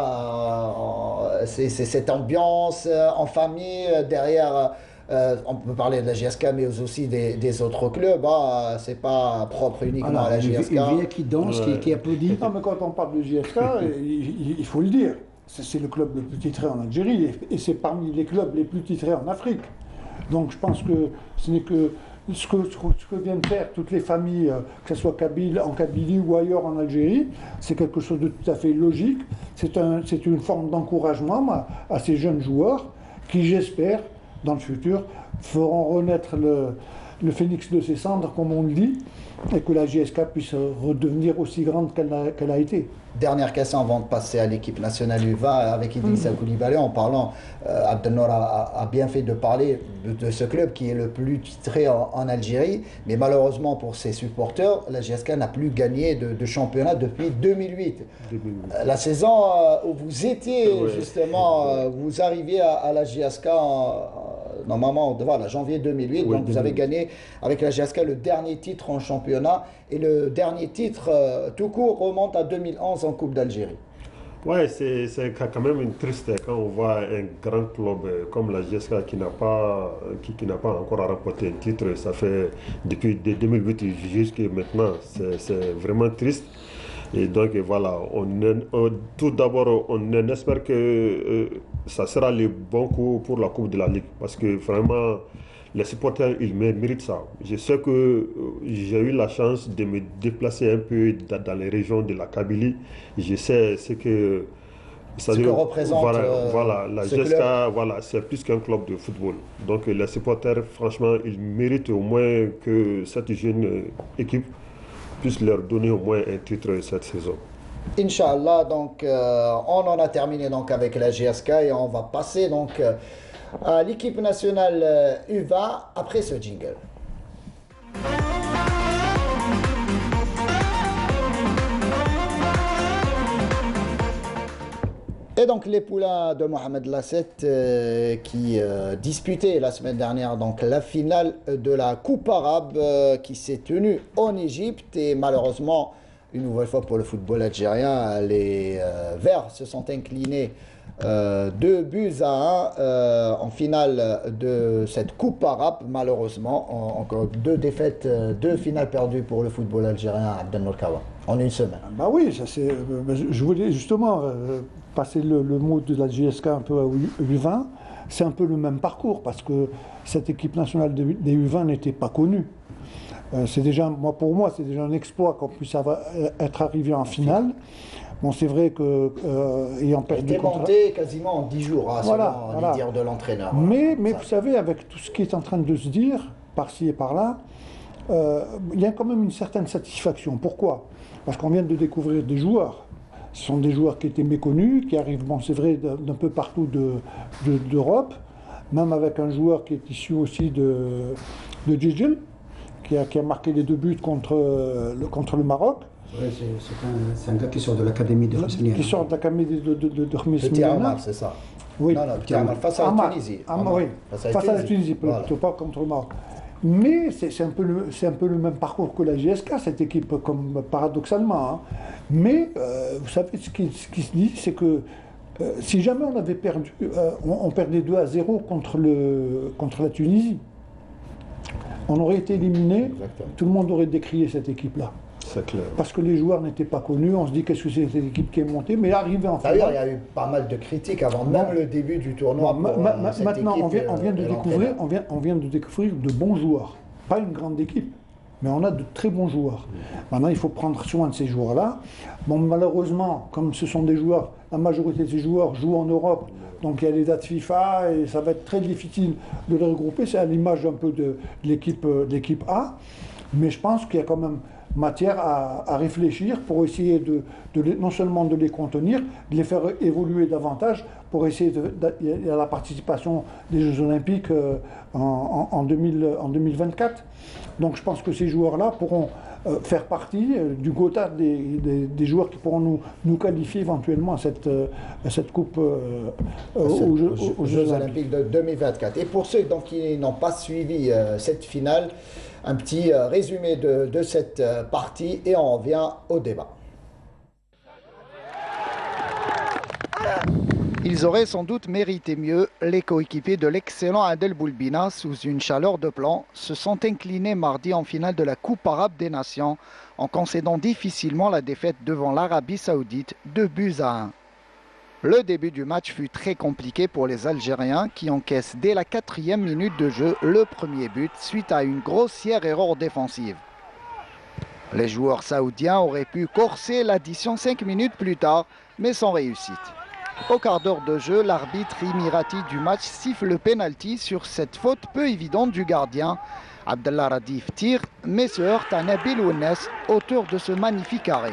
voir. Hein. C'est cette ambiance en famille derrière. On peut parler de la GSK, mais aussi des autres clubs. Hein. C'est pas propre uniquement à la GSK. Une vie qui danse, qui applaudit. Non, mais quand on parle de GSK, il faut le dire. C'est le club le plus titré en Algérie et c'est parmi les clubs les plus titrés en Afrique. Donc je pense que ce n'est que ce que viennent faire toutes les familles, que ce soit en Kabylie ou ailleurs en Algérie, c'est quelque chose de tout à fait logique. C'est une forme d'encouragement à ces jeunes joueurs qui, j'espère, dans le futur, feront renaître le phénix de ses cendres, comme on le dit, et que la GSK puisse redevenir aussi grande qu'elle a été. Dernière question avant de passer à l'équipe nationale U20 avec Idrissa Koulibaly. En parlant, Abdelnour a bien fait de parler de ce club qui est le plus titré en Algérie. Mais malheureusement pour ses supporters, la GSK n'a plus gagné de championnat depuis 2008. La saison où vous étiez justement, vous arriviez à la GSK normalement, voilà, janvier 2008, donc vous avez gagné avec la GSK le dernier titre en championnat et le dernier titre tout court remonte à 2011 en Coupe d'Algérie. Ouais, c'est quand même une triste quand on voit un grand club comme la GSK qui n'a pas encore remporté un titre. Ça fait depuis 2008 jusqu'à maintenant, c'est vraiment triste. Et donc voilà, tout d'abord, on espère que ça sera le bon coup pour la Coupe de la Ligue. Parce que vraiment, les supporters, ils méritent ça. Je sais que j'ai eu la chance de me déplacer un peu dans les régions de la Kabylie. Je sais ce que représente voilà, la GSK, voilà, c'est plus qu'un club de football. Donc les supporters, franchement, ils méritent au moins que cette jeune équipe puisse leur donner au moins un titre cette saison. Inch'Allah, donc on en a terminé donc avec la GSK et on va passer donc à l'équipe nationale U20 après ce jingle. Et donc les poulains de Mohamed Lasset qui disputaient la semaine dernière donc la finale de la Coupe arabe qui s'est tenue en Égypte et malheureusement une nouvelle fois pour le football algérien les Verts se sont inclinés 2-1 en finale de cette Coupe arabe malheureusement encore deux défaites, deux finales perdues pour le football algérien à Abdelnour Kawa en une semaine. Bah oui, ça c'est. Je voulais justement passer le mot de la GSK un peu à U20. C'est un peu le même parcours parce que cette équipe nationale des U20 n'était pas connue. C'est déjà, pour moi, c'est déjà un exploit qu'on puisse être arrivé en finale. Bon, c'est vrai que ayant perdu. Il était monté quasiment en 10 jours, hein, selon les dires de l'entraîneur. Mais vous savez, avec tout ce qui est en train de se dire, par-ci et par-là, il y a quand même une certaine satisfaction. Pourquoi? Parce qu'on vient de découvrir des joueurs. Ce sont des joueurs qui étaient méconnus, qui arrivent, bon, c'est vrai, d'un peu partout d'Europe, même avec un joueur qui est issu aussi de Djidjel, qui a marqué les 2 buts contre le Maroc. Oui, c'est un gars qui sort de l'académie de Khmis Mliana. Qui sort de l'académie de Khmis Petit Amal, c'est ça. Oui. Non, Petit Amal, face à la Tunisie. Oui, face à la Tunisie, plutôt pas contre le Maroc. Mais c'est un peu le même parcours que la GSK, cette équipe, comme paradoxalement. Hein. Mais vous savez, ce qui se dit, c'est que si jamais on avait perdu, on perdait 2-0 contre la Tunisie, on aurait été éliminé, exactement. Tout le monde aurait décrié cette équipe-là. C'est clair. Parce que les joueurs n'étaient pas connus, on se dit qu'est-ce que c'est cette équipe qui est montée, mais arrivé en finale. D'ailleurs, il y a eu pas mal de critiques avant même le début du tournoi. Maintenant, on vient de découvrir de bons joueurs. Pas une grande équipe, mais on a de très bons joueurs. Maintenant, il faut prendre soin de ces joueurs-là. Bon, malheureusement, comme ce sont des joueurs, la majorité de ces joueurs jouent en Europe, donc il y a les dates FIFA et ça va être très difficile de les regrouper. C'est à l'image un peu de l'équipe A. Mais je pense qu'il y a quand même matière à réfléchir pour essayer non seulement de les contenir, de les faire évoluer davantage pour essayer il y a la participation des Jeux Olympiques en 2024. Donc je pense que ces joueurs-là pourront faire partie du quota des joueurs qui pourront nous qualifier éventuellement à cette coupe aux Jeux Olympiques de 2024. Et pour ceux donc, qui n'ont pas suivi cette finale, un petit résumé de cette partie et on revient au débat. Ils auraient sans doute mérité mieux. Les coéquipiers de l'excellent Adel Boulbina, sous une chaleur de plomb, se sont inclinés mardi en finale de la Coupe arabe des Nations en concédant difficilement la défaite devant l'Arabie Saoudite 2-1. Le début du match fut très compliqué pour les Algériens qui encaissent dès la 4e minute de jeu le premier but suite à une grossière erreur défensive. Les joueurs saoudiens auraient pu corser l'addition 5 minutes plus tard, mais sans réussite. Au quart d'heure de jeu, l'arbitre émirati du match siffle le pénalty sur cette faute peu évidente du gardien. Abdellah Radif tire, mais se heurte à Nabil Ounes, auteur de ce magnifique arrêt.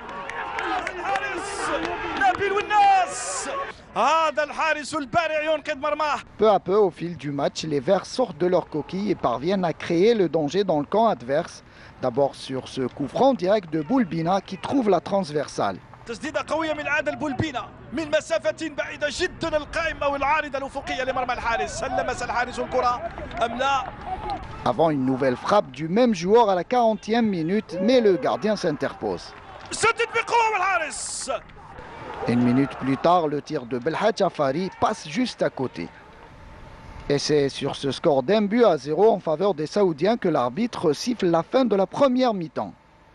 Peu à peu, au fil du match, les Verts sortent de leur coquille et parviennent à créer le danger dans le camp adverse. D'abord sur ce coup franc direct de Boulbina qui trouve la transversale. تسديدة قوية من عادل بولبينا من مسافة بعيدة جدا القائمة والعارضة الأفقية لمرمى الحارس. هل لمس الحارس الكرة أم لا؟ Avant une nouvelle frappe du même joueur à la 40e minute, mais le gardien s'interpose. سدد بقوة والحارس. Une minute plus tard, le tir de Belhadj Afari passe juste à côté. Et c'est sur ce score d'1-0 en faveur des Saoudiens que l'arbitre siffle la fin de la première mi-temps.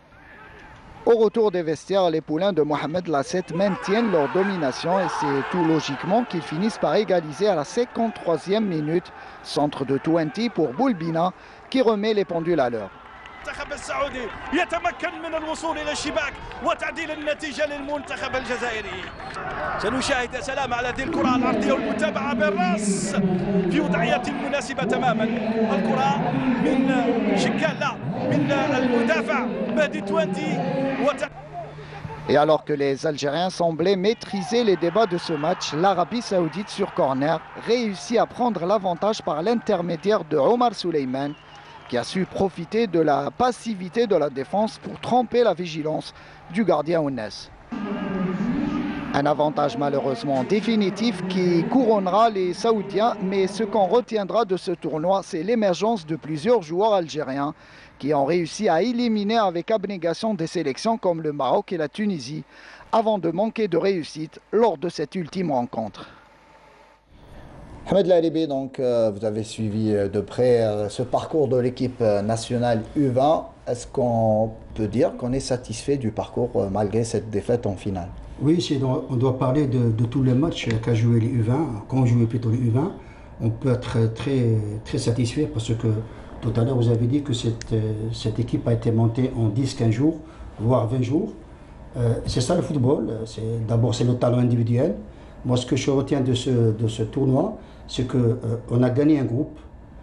Au retour des vestiaires, les poulains de Mohamed Lasset maintiennent leur domination et c'est tout logiquement qu'ils finissent par égaliser à la 53e minute. Centre de 20 pour Boulbina qui remet les pendules à l'heure. المنتخب السعودي يتمكن من الوصول إلى الشباك وتعديل النتيجة للمنتخب الجزائري. سنشاهد يا سلام على هذه الكرة العرضية والمتابعة بالراس في وضعية مناسبة تماما. الكرة من شكال من المدافع مهدي توانتي Et alors que les Algériens semblaient maîtriser les débats de ce match, l'Arabie Saoudite sur corner réussit à prendre l'avantage par l'intermédiaire de Omar Souleyman, qui a su profiter de la passivité de la défense pour tromper la vigilance du gardien Ounes. Un avantage malheureusement définitif qui couronnera les Saoudiens, mais ce qu'on retiendra de ce tournoi, c'est l'émergence de plusieurs joueurs algériens qui ont réussi à éliminer avec abnégation des sélections comme le Maroc et la Tunisie, avant de manquer de réussite lors de cette ultime rencontre. Ahmed Laribi, donc vous avez suivi de près ce parcours de l'équipe nationale U20. Est-ce qu'on peut dire qu'on est satisfait du parcours malgré cette défaite en finale? Oui, on doit parler de tous les matchs qu'a joué les U20, qu'ont joué plutôt les U20. On peut être très satisfait parce que tout à l'heure vous avez dit que cette équipe a été montée en 10-15 jours, voire 20 jours. C'est ça le football, d'abord c'est le talent individuel. Moi ce que je retiens de ce tournoi, c'est qu'on a gagné un groupe.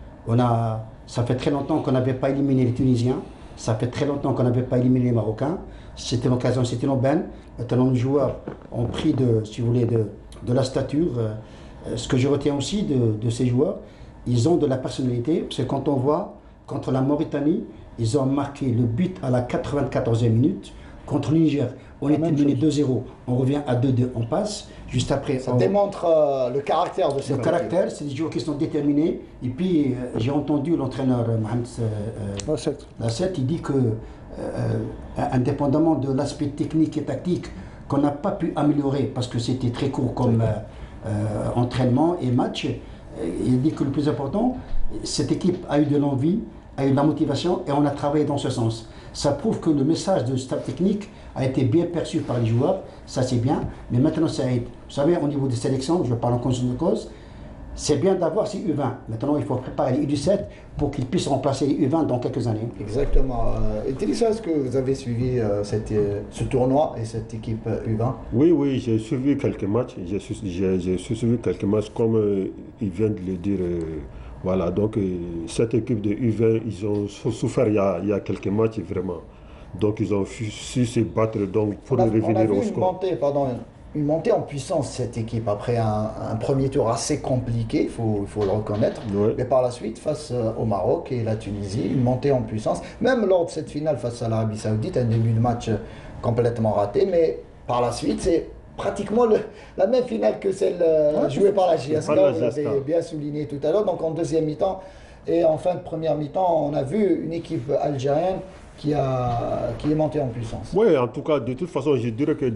Ça fait très longtemps qu'on n'avait pas éliminé les Tunisiens, ça fait très longtemps qu'on n'avait pas éliminé les Marocains. C'était l'occasion, c'était une aubaine. Maintenant les joueurs ont pris si vous voulez, de la stature. Ce que je retiens aussi de ces joueurs, ils ont de la personnalité, parce que quand on voit, contre la Mauritanie, ils ont marqué le but à la 94e minute. Contre le Niger, on était mené 2-0, on revient à 2-2, on passe. Juste après, ça démontre le caractère de ces joueurs. Le caractère, c'est des joueurs qui sont déterminés. Et puis, j'ai entendu l'entraîneur Mohamed Lasset, il dit que, indépendamment de l'aspect technique et tactique, qu'on n'a pas pu améliorer parce que c'était très court comme entraînement et match, il dit que le plus important, cette équipe a eu de l'envie, a eu de la motivation et on a travaillé dans ce sens. Ça prouve que le message de staff technique a été bien perçu par les joueurs, ça c'est bien, mais maintenant ça aide. Vous savez, au niveau des sélections, je parle en conscience de cause, c'est bien d'avoir ces U20. Maintenant, il faut préparer les U17 pour qu'ils puissent remplacer les U20 dans quelques années. Exactement. Et Télissa, est-ce que vous avez suivi ce tournoi et cette équipe U20? Oui, j'ai suivi quelques matchs. J'ai suivi quelques matchs comme il vient de le dire. Voilà, donc cette équipe de U20, ils ont souffert il y a quelques matchs vraiment. Donc ils ont su se battre donc, pour revenir au score. Une montée en puissance, cette équipe, après un premier tour assez compliqué, il faut le reconnaître. Ouais. Mais par la suite, face au Maroc et la Tunisie, une montée en puissance. Même lors de cette finale face à l'Arabie Saoudite, un début de match complètement raté. Mais par la suite, c'est pratiquement la même finale que celle jouée par la JSK. Vous l'avez bien souligné tout à l'heure. Donc en deuxième mi-temps et en fin de première mi-temps, on a vu une équipe algérienne qui est montée en puissance. Oui, en tout cas, de toute façon, je dirais que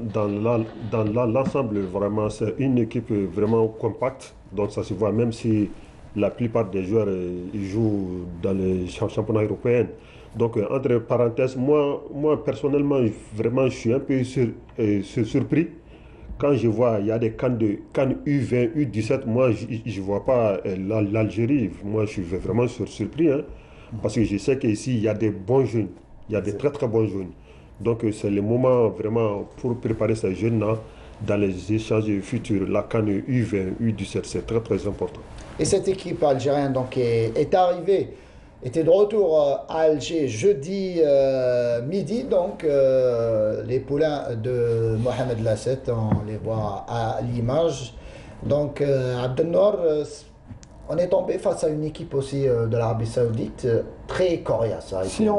dans l'ensemble, vraiment, c'est une équipe vraiment compacte. Donc ça se voit, même si la plupart des joueurs ils jouent dans les championnats européens. Donc, entre parenthèses, moi personnellement, vraiment, je suis un peu surpris. Quand je vois, il y a des CAN U20, U17, moi, je ne vois pas l'Algérie. Moi, je suis vraiment surpris. Hein. Parce que je sais qu'ici, il y a des bons jeunes. Il y a des très très bons jeunes. Donc c'est le moment vraiment pour préparer ces jeunes-là dans les échanges futurs. La CAN U20, U17, c'est très très important. Et cette équipe algérienne donc, est arrivée, était de retour à Alger jeudi midi. Donc les poulains de Mohamed Lasset, on les voit à l'image. Donc Abdelnour, on est tombé face à une équipe aussi de l'Arabie Saoudite très coriace.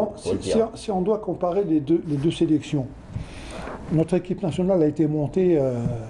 Si on doit comparer les deux sélections, notre équipe nationale a été montée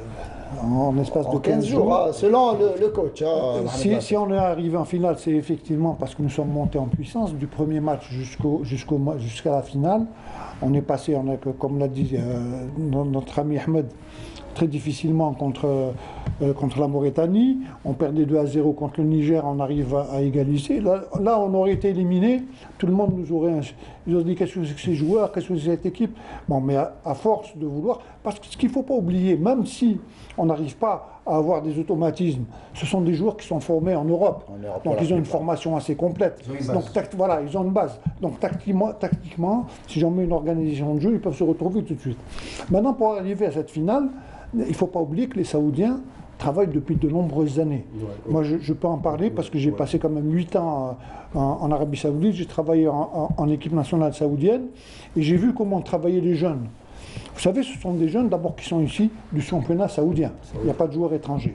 en espace de 15 jours. Selon le coach. Si on est arrivé en finale, c'est effectivement parce que nous sommes montés en puissance. Du premier match jusqu'à la finale, on est passé, comme l'a dit notre ami Ahmed, très difficilement contre la Mauritanie. On perdait 2-0 contre le Niger, on arrive à égaliser. Là, on aurait été éliminé. Tout le monde nous aurait dit qu'est-ce que c'est que ces joueurs, qu'est-ce que c'est cette équipe. Bon, mais à force de vouloir, parce que ce qu'il ne faut pas oublier, même si on n'arrive pas à avoir des automatismes, ce sont des joueurs qui sont formés en Europe. Donc ils ont une formation assez complète. Donc voilà, ils ont une base. Donc tactiquement, si j'en mets une organisation de jeu, ils peuvent se retrouver tout de suite. Maintenant, pour arriver à cette finale, il ne faut pas oublier que les Saoudiens travaillent depuis de nombreuses années. Moi, je peux en parler parce que j'ai passé quand même 8 ans en Arabie Saoudite. J'ai travaillé en équipe nationale saoudienne et j'ai vu comment travaillaient les jeunes. Vous savez, ce sont des jeunes d'abord qui sont ici du championnat saoudien. Il n'y a pas de joueurs étrangers.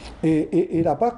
Et là-bas,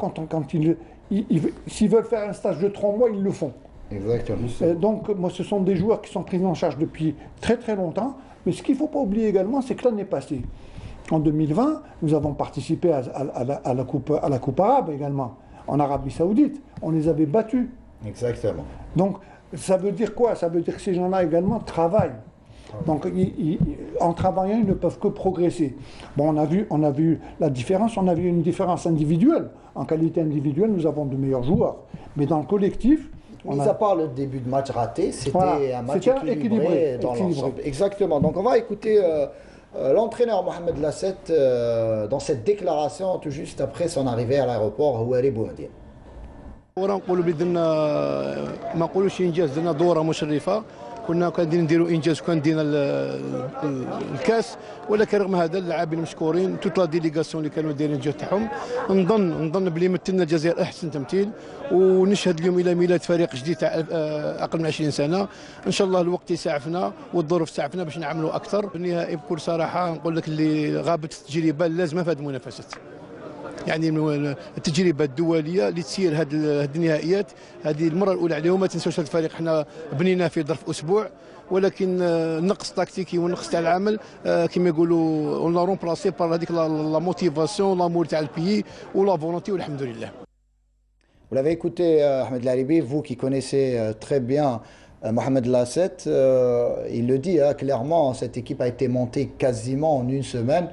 s'ils veulent faire un stage de 3 mois, ils le font. Exactement. Donc, moi, ce sont des joueurs qui sont pris en charge depuis très très longtemps. Mais ce qu'il ne faut pas oublier également, c'est que l'année passée, en 2020, nous avons participé à la coupe arabe également, en Arabie Saoudite. On les avait battus. Exactement. Donc, ça veut dire quoi? Ça veut dire que ces gens-là également travaillent. Donc, en travaillant, ils ne peuvent que progresser. Bon, on a vu la différence, on a vu une différence individuelle. En qualité individuelle, nous avons de meilleurs joueurs. Mais dans le collectif... Mis à part le début de match raté, c'était un match équilibré dans l'ensemble. Exactement. Donc, on va écouter l'entraîneur Mohamed Lasset dans cette déclaration tout juste après son arrivée à l'aéroport Houari Boumediene. ونقولوا بدنا ما نقولوش انجاز درنا دوره مشرفه كنا قادرين نديروا انجاز وكان دينا الكاس ولكن رغم هذا اللاعبين مشكورين توت لا ديليغاسيون اللي كانوا دايرين الجهد تاعهم نظن بلي مثلنا الجزائر احسن تمثيل ونشهد اليوم الى ميلاد فريق جديد تاع اقل من 20 سنه ان شاء الله الوقت يسعفنا والظروف تسعفنا باش نعملوا اكثر. النهائي بكل صراحه نقول لك اللي غابت التجربه اللازمه في هذه المنافسات. يعني التجربه الدوليه اللي تسير هذه النهائيات هذه المره الاولى عليهم. ما تنساوش هذا الفريق حنا بنيناه في ظرف اسبوع ولكن نقص تكتيكي ونقص تاع العمل كما يقولوا اون لا رومبلاسي بار هذيك لا موتيفاسيون لامور تاع البيي ولا فولونتي والحمد لله. Vous l'avez écouté, Ahmed Laribi, vous qui connaissez très bien Mohamed Lasset, il le dit clairement, cette équipe a été montée quasiment en une semaine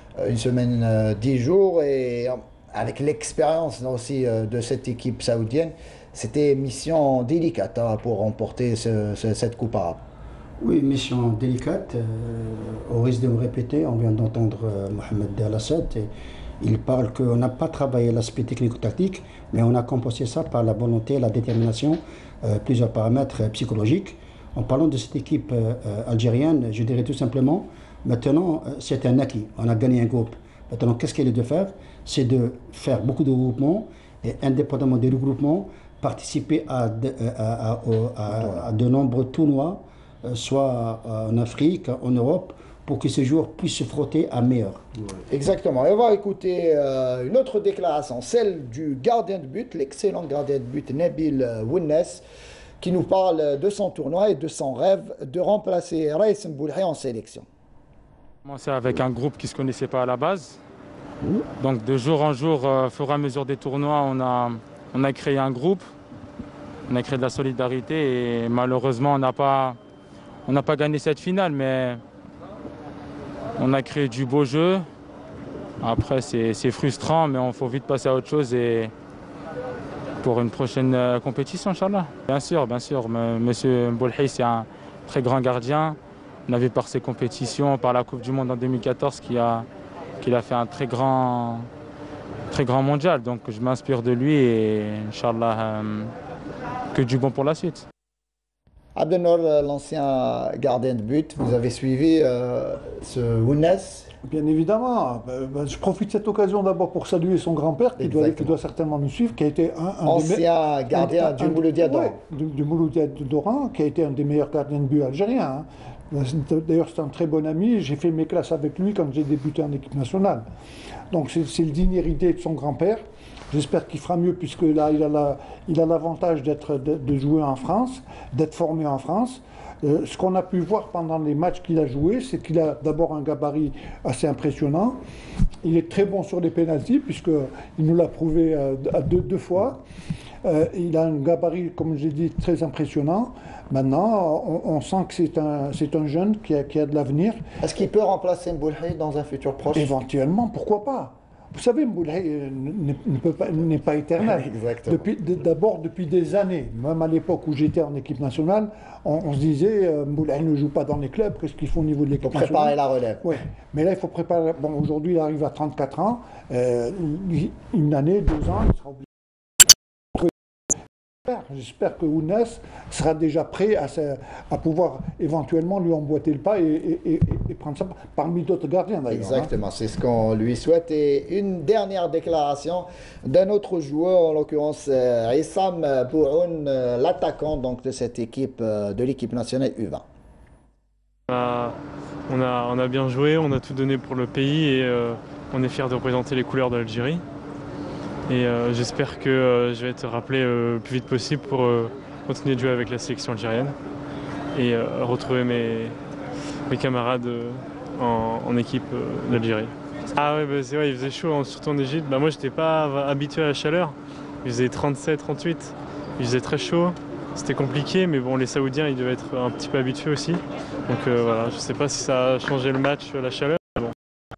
10 jours, et avec l'expérience aussi de cette équipe saoudienne, c'était mission délicate pour remporter cette coupe arabe. Oui, mission délicate, au risque de me répéter, on vient d'entendre Mohamed Lasset, il parle qu'on n'a pas travaillé l'aspect technico-tactique, mais on a compensé ça par la volonté, la détermination, plusieurs paramètres psychologiques. En parlant de cette équipe algérienne, je dirais tout simplement, maintenant c'est un acquis, on a gagné un groupe. Maintenant, qu'est-ce qu'il est de faire? C'est de faire beaucoup de regroupements et indépendamment des regroupements, participer à de nombreux tournois soit en Afrique, en Europe, pour que ces joueurs puissent se frotter à meilleur. Exactement. Et on va écouter une autre déclaration, celle du gardien de but, l'excellent gardien de but Nabil Ounes, qui nous parle de son tournoi et de son rêve de remplacer Raïs Mboulhi en sélection. Commencé avec un groupe qui ne se connaissait pas à la base. Donc de jour en jour, au fur et à mesure des tournois, on a créé un groupe, on a créé de la solidarité et malheureusement on n'a pas gagné cette finale, mais on a créé du beau jeu. Après c'est frustrant, mais il faut vite passer à autre chose et pour une prochaine compétition, Inch'Allah. Bien sûr, Monsieur Mboulhi, c'est un très grand gardien. On a vu par ses compétitions, par la Coupe du Monde en 2014 qu'il a fait un très grand mondial. Donc je m'inspire de lui et Inch'Allah, que du bon pour la suite. Abdelnour, l'ancien gardien de but, vous avez suivi ce Ounes? Bien évidemment. Je profite de cette occasion d'abord pour saluer son grand-père qui doit certainement nous suivre, qui a été un ancien gardien du Mouloudia d'Oran. Du Mouloudia d'Oran, qui a été un des meilleurs gardiens de but algériens. D'ailleurs, c'est un très bon ami. J'ai fait mes classes avec lui quand j'ai débuté en équipe nationale. Donc c'est le digne héritier de son grand-père. J'espère qu'il fera mieux puisque là, il a l'avantage de jouer en France, d'être formé en France. Ce qu'on a pu voir pendant les matchs qu'il a joués, c'est qu'il a d'abord un gabarit assez impressionnant. Il est très bon sur les pénaltys puisqu'il nous l'a prouvé deux fois. Il a un gabarit, comme j'ai dit, très impressionnant. Maintenant, on sent que c'est un jeune qui a de l'avenir. Est-ce qu'il peut remplacer Mboulhi dans un futur proche? Éventuellement, pourquoi pas? Vous savez, Mboulhi n'est pas éternel. D'abord, depuis des années, même à l'époque où j'étais en équipe nationale, on se disait Mboulhi ne joue pas dans les clubs, qu'est-ce qu'il faut au niveau de l'équipe nationale? Préparer la relève. Oui, mais là, il faut préparer. Bon, aujourd'hui, il arrive à 34 ans. Une année, 2 ans, il sera obligé. J'espère que Ounes sera déjà prêt à pouvoir éventuellement lui emboîter le pas et prendre ça parmi d'autres gardiens d'ailleurs. Exactement, c'est ce qu'on lui souhaite. Et une dernière déclaration d'un autre joueur, en l'occurrence Issam Bouhoun, l'attaquant donc de cette équipe, de l'équipe nationale U20. On a bien joué, on a tout donné pour le pays et on est fiers de représenter les couleurs de l'Algérie. Et j'espère que je vais être rappelé le plus vite possible pour continuer de jouer avec la sélection algérienne et retrouver mes camarades en équipe d'Algérie. Ah ouais, c'est vrai, il faisait chaud, surtout en Égypte. Moi, j'étais pas habitué à la chaleur. Il faisait 37, 38. Il faisait très chaud. C'était compliqué, mais bon, les Saoudiens, ils devaient être un petit peu habitués aussi. Donc voilà, je sais pas si ça a changé le match, la chaleur. Bon.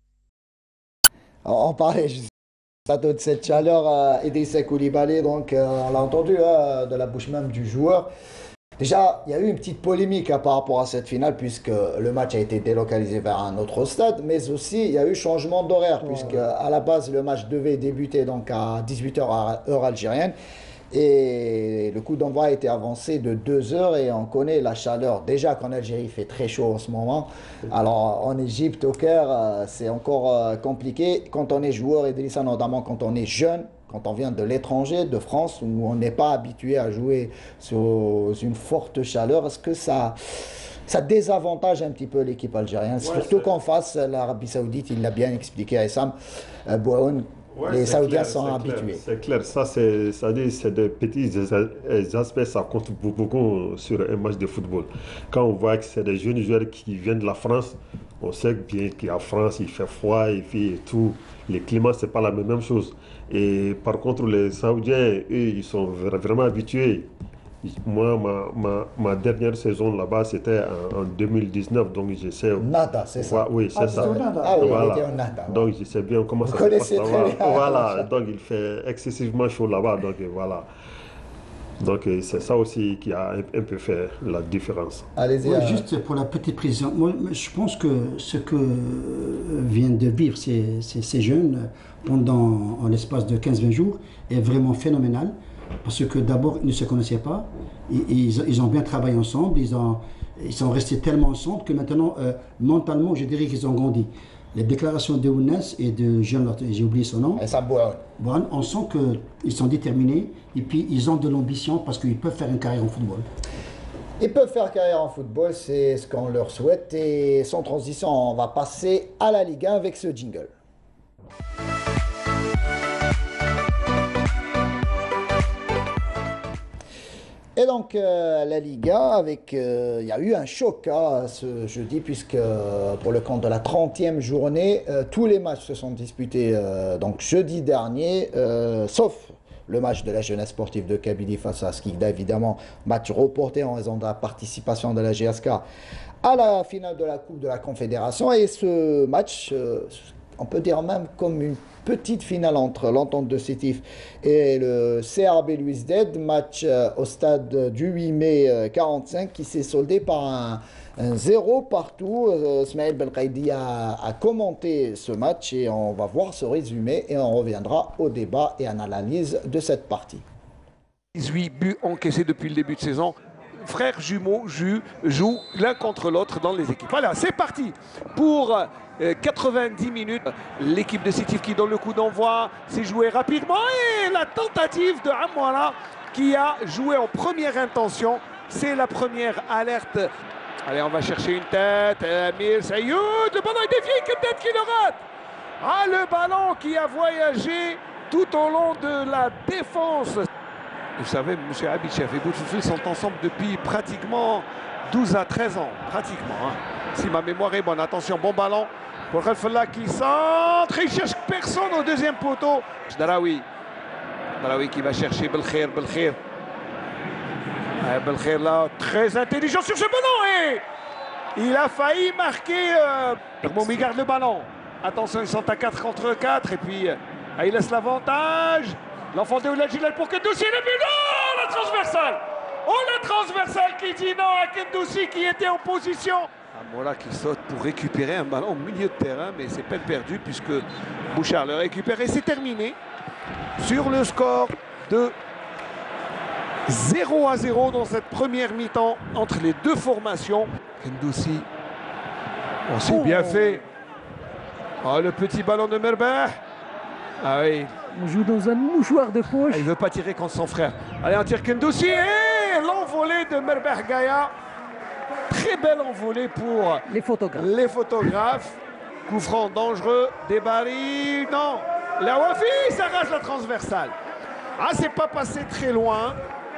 On parlait de cette chaleur, Idrissa Koulibaly, donc on l'a entendu de la bouche même du joueur. Déjà, il y a eu une petite polémique par rapport à cette finale puisque le match a été délocalisé vers un autre stade, mais aussi il y a eu changement d'horaire puisque à la base le match devait débuter donc à 18h heure algérienne et le coup d'envoi a été avancé de 2 heures et on connaît la chaleur. Déjà qu'en Algérie il fait très chaud en ce moment, alors en Égypte, au Caire, c'est encore compliqué quand on est joueur, et Idrissa, notamment quand on est jeune. Quand on vient de l'étranger, de France, où on n'est pas habitué à jouer sous une forte chaleur, est-ce que ça désavantage un petit peu l'équipe algérienne? Surtout qu'en face, l'Arabie Saoudite, il l'a bien expliqué, Issam Bouhoun, les Saoudiens sont habitués. C'est clair, c'est des petits aspects, ça compte beaucoup sur un match de football. Quand on voit que c'est des jeunes joueurs qui viennent de la France, on sait bien qu'en France, il fait froid, il fait tout. Les climats, c'est pas la même chose. Et par contre, les Saoudiens, eux, ils sont vraiment habitués. Moi, ma dernière saison là-bas, c'était en 2019, donc je sais... Nada, c'est ça? Oui, c'est ça. Ah oui, voilà. il était au Nada. Donc je sais bien comment ça se passe là-bas. Voilà, donc il fait excessivement chaud là-bas, donc voilà. Donc c'est ça aussi qui a un peu fait la différence. Allez-y. Juste pour la petite précision, moi je pense que ce que viennent de vivre ces jeunes pendant l'espace de 15-20 jours est vraiment phénoménal. Parce que d'abord, ils ne se connaissaient pas, ils ont bien travaillé ensemble, ils sont restés tellement ensemble que maintenant, mentalement, je dirais qu'ils ont grandi. Les déclarations de Ounes et de Jean, j'ai oublié son nom, on sent qu'ils sont déterminés et puis ils ont de l'ambition parce qu'ils peuvent faire une carrière en football. Ils peuvent faire carrière en football, c'est ce qu'on leur souhaite. Et sans transition, on va passer à la Ligue 1 avec ce jingle. Et donc la Liga, avec, il y a eu un choc ce jeudi, puisque pour le compte de la 30e journée, tous les matchs se sont disputés donc jeudi dernier, sauf le match de la jeunesse sportive de Kabylie face à Skikda, évidemment, match reporté en raison de la participation de la GSK à la finale de la Coupe de la Confédération. Et ce match, on peut dire même comme une petite finale entre l'Entente de Sétif et le CRB Louis-Ded, match au stade du 8 mai 45 qui s'est soldé par un 0 partout. Smaïl Belkhaïdi a commenté ce match et on va voir ce résumé et on reviendra au débat et à l'analyse de cette partie. 18 buts encaissés depuis le début de saison. Frères jumeaux jouent l'un contre l'autre dans les équipes. Voilà, c'est parti pour 90 minutes. L'équipe de Sétif qui donne le coup d'envoi, s'est joué rapidement et la tentative de Amouara qui a joué en première intention. C'est la première alerte. Allez, on va chercher une tête. Amir Sayoud, le ballon est dévié, quelle tête qui le rate. Ah, le ballon qui a voyagé tout au long de la défense. Vous savez, M. Abichev et Bouteflil sont ensemble depuis pratiquement 12 à 13 ans. Pratiquement. Hein. Si ma mémoire est bonne. Attention, bon ballon pour Khalfallah qui centre. Il cherche personne au deuxième poteau. Daraoui. Daraoui qui va chercher Belkhair. Belkhair. Belkhair là, très intelligent sur ce ballon. Et il a failli marquer. Bon, il garde le ballon. Attention, ils sont à 4 contre 4. Et puis, il laisse l'avantage. L'enfant de Oulad Gilal pour Kendoussi, le but, oh, la transversale. Oh, la transversale qui dit non à Kendoussi qui était en position. Amoura qui saute pour récupérer un ballon au milieu de terrain, mais c'est peine perdue puisque Bouchard le récupère et c'est terminé sur le score de 0 à 0 dans cette première mi-temps entre les deux formations. Kendoussi, on s'est bien fait. Oh, le petit ballon de Merbah. Ah oui. On joue dans un mouchoir de poche. Il ne veut pas tirer contre son frère. Allez, on tire Kendoussi et l'envolée de Merbah Gaïa. Très belle envolée pour les photographes. Les photographes. Coup franc dangereux. Débarri. Non. La Wafi s'arrache la transversale. Ah, c'est pas passé très loin.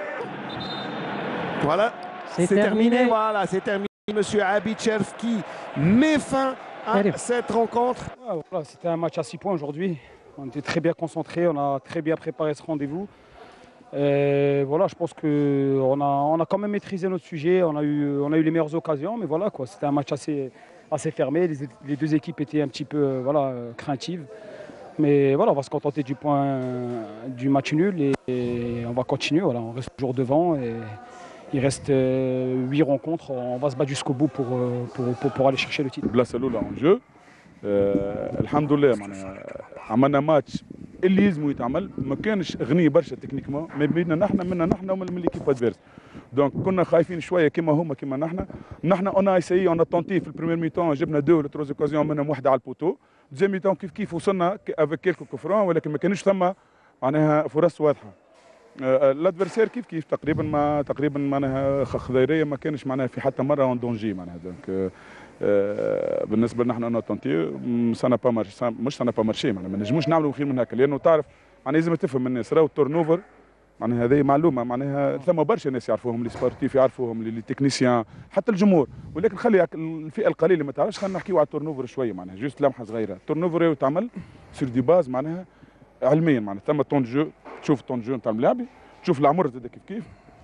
Voilà. C'est terminé. Voilà, c'est terminé. Monsieur Abichev qui met fin à cette rencontre. Ah, voilà, c'était un match à 6 points aujourd'hui. On était très bien concentrés, on a très bien préparé ce rendez-vous. Voilà, je pense qu'on a quand même maîtrisé notre sujet, on a eu les meilleures occasions, mais voilà, c'était un match assez fermé. Les deux équipes étaient un petit peu craintives. Mais voilà, on va se contenter du match nul et on va continuer. Voilà, on reste toujours devant et il reste 8 rencontres. On va se battre jusqu'au bout pour aller chercher le titre. Place الأولى en jeu. الحمد لله معناها عملنا ماتش اللي يلزمو يتعمل ما كانش غني برشا تكنيكمون ما بيننا نحنا ومن ليكيب ادفيرس دونك كنا خايفين شويه كيما نحنا اون ايساي اون اتونتي في البريمير ميتون جبنا دو ولا تروز اوكازيون منهم واحده على البوتو دوزيام ميتون كيف وصلنا افيك كيلكو كوفرون ولكن ما كانش ثم معناها فرص واضحه الادفيرسير كيف تقريبا معناها خضيريه ما كانش معناها في حتى مره اون دونجي معناها دونك بالنسبه لنا احنا تونتي سانا با مارشي مش سانا با مارشي معناها ما نجموش نعملوا خير من هكا لانه تعرف معناها لازم تفهم الناس راهو التورن اوفر معناها هذه معلومه معناها ثم برشا ناس يعرفوهم لي سبورتيف يعرفوهم لي تكنيسيان حتى الجمهور ولكن خلي الفئه القليله اللي ما تعرفش خلينا نحكيو على التورن اوفر شويه معناها جوست لمحه صغيره التورن اوفر تعمل سير دي باز معناها علميا معناها ثم طون جو تشوف طون جو نتاع الملاعبي تشوف العمر زاد كيف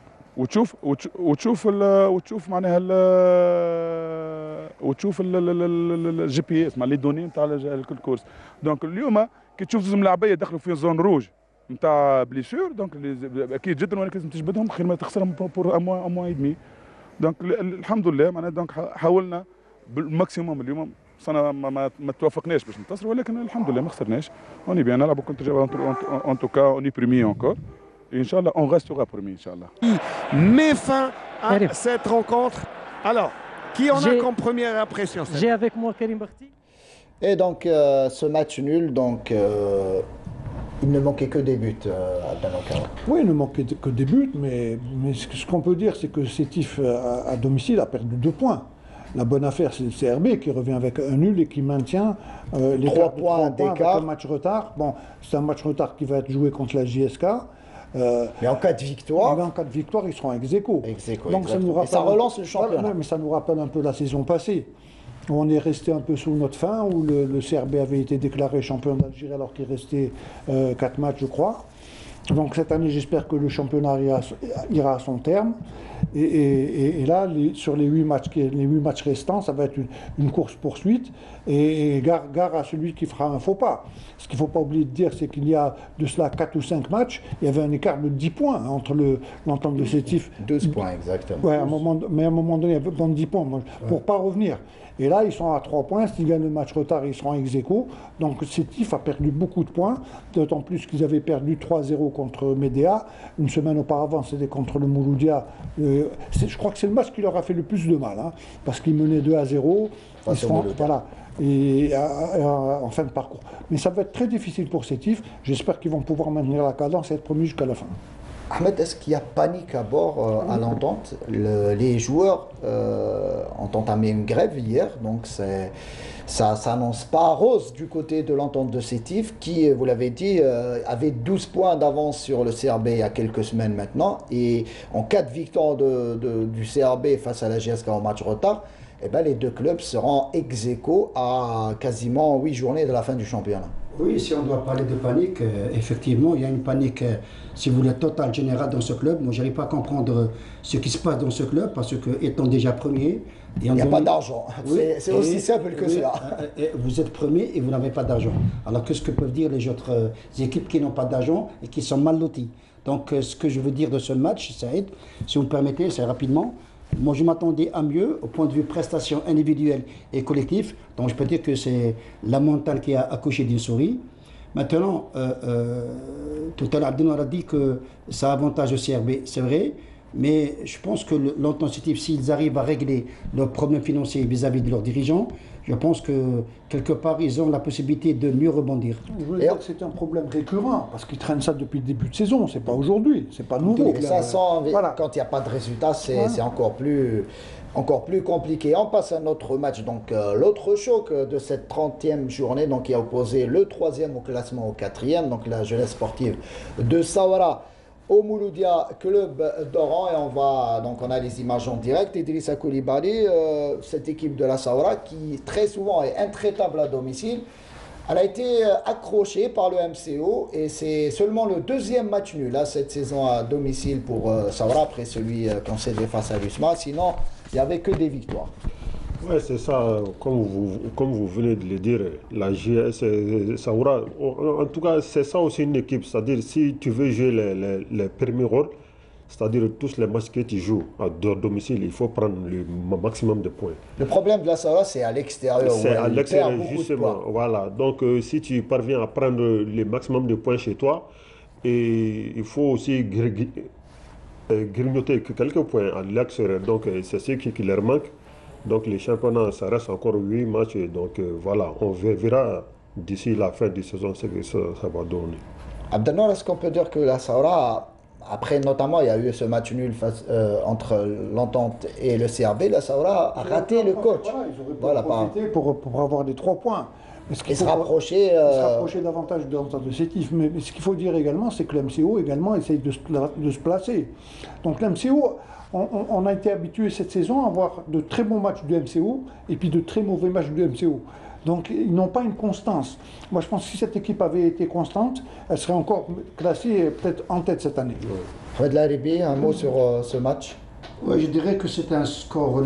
وتشوف معناها وتشوف الجي بي اس مع لي دوني نتاع الكل كورس دونك اليوم كي تشوف زوج ملاعبيه دخلوا في زون روج نتاع بليسور دونك اكيد جدا ولكن لازم تجبدهم خير ما تخسرهم بور ان موا ايدمي دونك الحمد لله معناها دونك حاولنا بالماكسيموم اليوم صنا ما توافقناش باش ننتصروا ولكن الحمد لله ما خسرناش اوني بيان نلعبوا كنت ان توكا اوني بريمي اونكور Inch'Allah, on restera premier, Inch'Allah. Met fin à cette rencontre. Alors, qui en a comme première impression? J'ai avec moi Karim Barti. Et donc, ce match nul, donc, Il ne manquait que des buts, Abdelkader. Oui, il ne manquait que des buts, mais ce qu'on peut dire, c'est que Sétif à domicile a perdu 2 points. La bonne affaire, c'est le CRB qui revient avec un nul et qui maintient les 3 points avec un match retard. Bon, c'est un match retard qui va être joué contre la JSK. Mais en cas de victoire, ils seront ex-aequo. Donc ça relance le championnat. Mais ça nous rappelle un peu la saison passée. On est resté un peu sous notre fin, où le CRB avait été déclaré champion d'Algérie alors qu'il restait 4 matchs, je crois. Donc cette année, j'espère que le championnat ira à son terme. Et là, sur les 8 matchs restants, ça va être une course-poursuite. Et gare à celui qui fera un faux pas. Ce qu'il ne faut pas oublier de dire, c'est qu'il y a de cela 4 ou 5 matchs, il y avait un écart de 10 points entre l'entente de Sétif. 12 points, exactement. Ouais, mais à un moment donné, il y avait 10 points, pour ne pas revenir. Et là, ils sont à 3 points. S'ils gagnent le match retard, ils seront ex-aequo. Donc Sétif a perdu beaucoup de points, d'autant plus qu'ils avaient perdu 3-0 contre Médéa. Une semaine auparavant, c'était contre le Mouloudia. Je crois que c'est le match qui leur a fait le plus de mal, hein, parce qu'ils menaient 2-0. Voilà. Et en fin de parcours. Mais ça va être très difficile pour Sétif. J'espère qu'ils vont pouvoir maintenir la cadence et être promis jusqu'à la fin. Ahmed, est-ce qu'il y a panique à bord à l'entente? Les joueurs ont entamé une grève hier, donc ça s'annonce pas rose du côté de l'entente de Sétif, qui, vous l'avez dit, avait 12 points d'avance sur le CRB il y a quelques semaines maintenant. Et en cas de victoire du CRB face à la GSK en match retard, eh ben, les deux clubs seront ex-aequo à quasiment 8 journées de la fin du championnat. Oui, si on doit parler de panique, effectivement, il y a une panique, si vous voulez, totale, générale dans ce club. Moi, je n'arrive pas à comprendre ce qui se passe dans ce club, parce que, étant déjà premier... Il n'y a pas d'argent. Oui, c'est aussi simple que cela. Vous êtes premier et vous n'avez pas d'argent. Alors, qu'est-ce que peuvent dire les autres équipes qui n'ont pas d'argent et qui sont mal loties? Donc, ce que je veux dire de ce match, Saïd, si vous me permettez, c'est rapidement... Moi, je m'attendais à mieux au point de vue prestation individuelle et collective. Donc, je peux dire que c'est la montagne qui a accouché d'une souris. Maintenant, tout à l'heure, Abdelkader a dit que ça avantage le CRB, c'est vrai. Mais je pense que l'entente Sétif, s'ils arrivent à régler leurs problèmes financiers vis-à-vis de leurs dirigeants, je pense que quelque part, ils ont la possibilité de mieux rebondir. C'est un problème récurrent, parce qu'ils traînent ça depuis le début de saison. C'est pas aujourd'hui, c'est pas nouveau. Et ça sent, quand il n'y a pas de résultat, c'est encore plus compliqué. On passe à notre match. Donc, l'autre choc de cette 30e journée, donc, qui a opposé le 3e au classement au 4e, donc la jeunesse sportive de Saoura au Mouloudia Club d'Oran. Et on a les images en direct. Idrissa Koulibaly, cette équipe de la Saoura qui très souvent est intraitable à domicile, elle a été accrochée par le MCO et c'est seulement le 2e match nul cette saison à domicile pour Saoura, après celui qu'on s'est fait face à l'USMA. Sinon, il n'y avait que des victoires. Oui, c'est ça, comme vous venez de le dire, la JS Saoura, en tout cas, c'est ça aussi une équipe. C'est-à-dire, si tu veux jouer les premiers rôles, c'est-à-dire tous les matchs que tu joues à domicile, il faut prendre le maximum de points. Le problème de la Saoura, c'est à l'extérieur. C'est à l'extérieur, justement. Voilà. Donc, si tu parviens à prendre le maximum de points chez toi, et il faut aussi grignoter quelques points à l'extérieur. Donc, c'est ce qui leur manque. Donc les championnats, ça reste encore 8 matchs. Donc voilà, on verra d'ici la fin de saison ce que ça va donner. Abdelkader, est-ce qu'on peut dire que la Saoura, après notamment il y a eu ce match nul entre l'entente et le CRB, la Saoura a raté le coach. Voilà, ils auraient pu profiter pour avoir des 3 points. Et se rapprocher davantage de l'entente de Sétif. Mais ce qu'il faut dire également, c'est que l'MCO également essaye de se placer. Donc l'MCO... On a été habitué cette saison à avoir de très bons matchs du MCO et puis de très mauvais matchs du MCO. Donc ils n'ont pas une constance. Moi je pense que si cette équipe avait été constante, elle serait encore classée peut-être en tête cette année. Fred Laribi, un mot sur ce match? Oui, je dirais que c'est un score,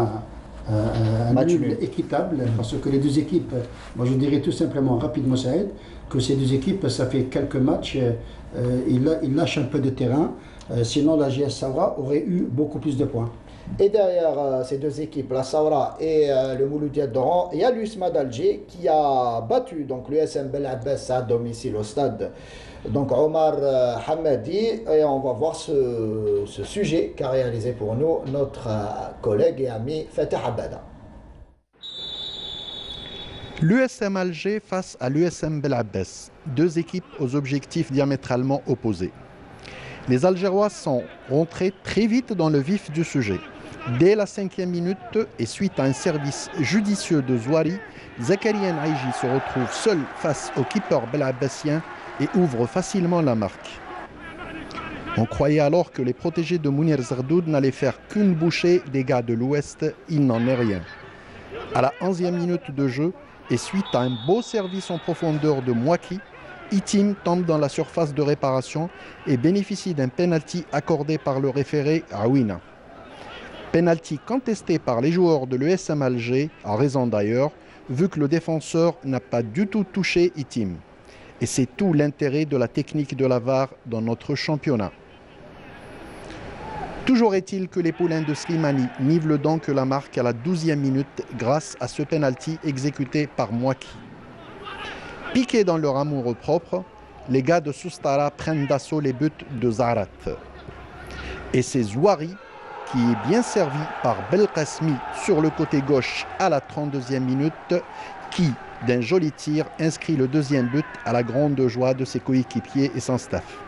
un match nul équitable, parce que les deux équipes, moi je dirais tout simplement rapidement Saïd, que ces deux équipes, ça fait quelques matchs, ils lâchent un peu de terrain. Sinon, la JS Saoura aurait eu beaucoup plus de points. Et derrière ces deux équipes, la Saoura et le Mouloudia d'Oran, il y a l'USMA d'Alger qui a battu l'USM Bel Abbas à domicile au stade. Donc Omar Hamadi, et on va voir ce sujet qu'a réalisé pour nous notre collègue et ami Fatah Abada. L'USM Alger face à l'USM Bel-Abbès, deux équipes aux objectifs diamétralement opposés. Les Algérois sont rentrés très vite dans le vif du sujet. Dès la 5e minute et suite à un service judicieux de Zouari, Zakarian Aïji se retrouve seul face au keeper bel-abbasien et ouvre facilement la marque. On croyait alors que les protégés de Mounir Zardoud n'allaient faire qu'une bouchée des gars de l'Ouest, il n'en est rien. À la 11e minute de jeu, et suite à un beau service en profondeur de Mouaki, Itim tombe dans la surface de réparation et bénéficie d'un penalty accordé par le référé Aouina. Penalty contesté par les joueurs de l'USM Alger, à raison d'ailleurs, vu que le défenseur n'a pas du tout touché Itim. Et c'est tout l'intérêt de la technique de la VAR dans notre championnat. Toujours est-il que les poulains de Slimani nivelent donc la marque à la 12e minute grâce à ce penalty exécuté par Mouaki. Piqués dans leur amour propre, les gars de Soustara prennent d'assaut les buts de Zarat. Et c'est Zouari qui est bien servi par Belkacemi sur le côté gauche à la 32e minute qui, d'un joli tir, inscrit le deuxième but à la grande joie de ses coéquipiers et son staff.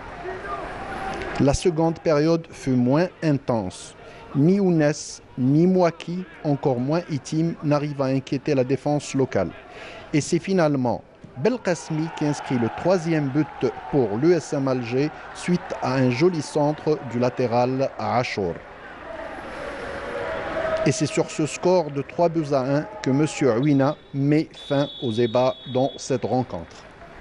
La seconde période fut moins intense. Ni Ounès, ni Mouaki, encore moins Itim, n'arrivent à inquiéter la défense locale. Et c'est finalement Belkacemi qui inscrit le 3e but pour l'USM Alger suite à un joli centre du latéral à Achour. Et c'est sur ce score de 3-1 que M. Aouina met fin aux ébats dans cette rencontre.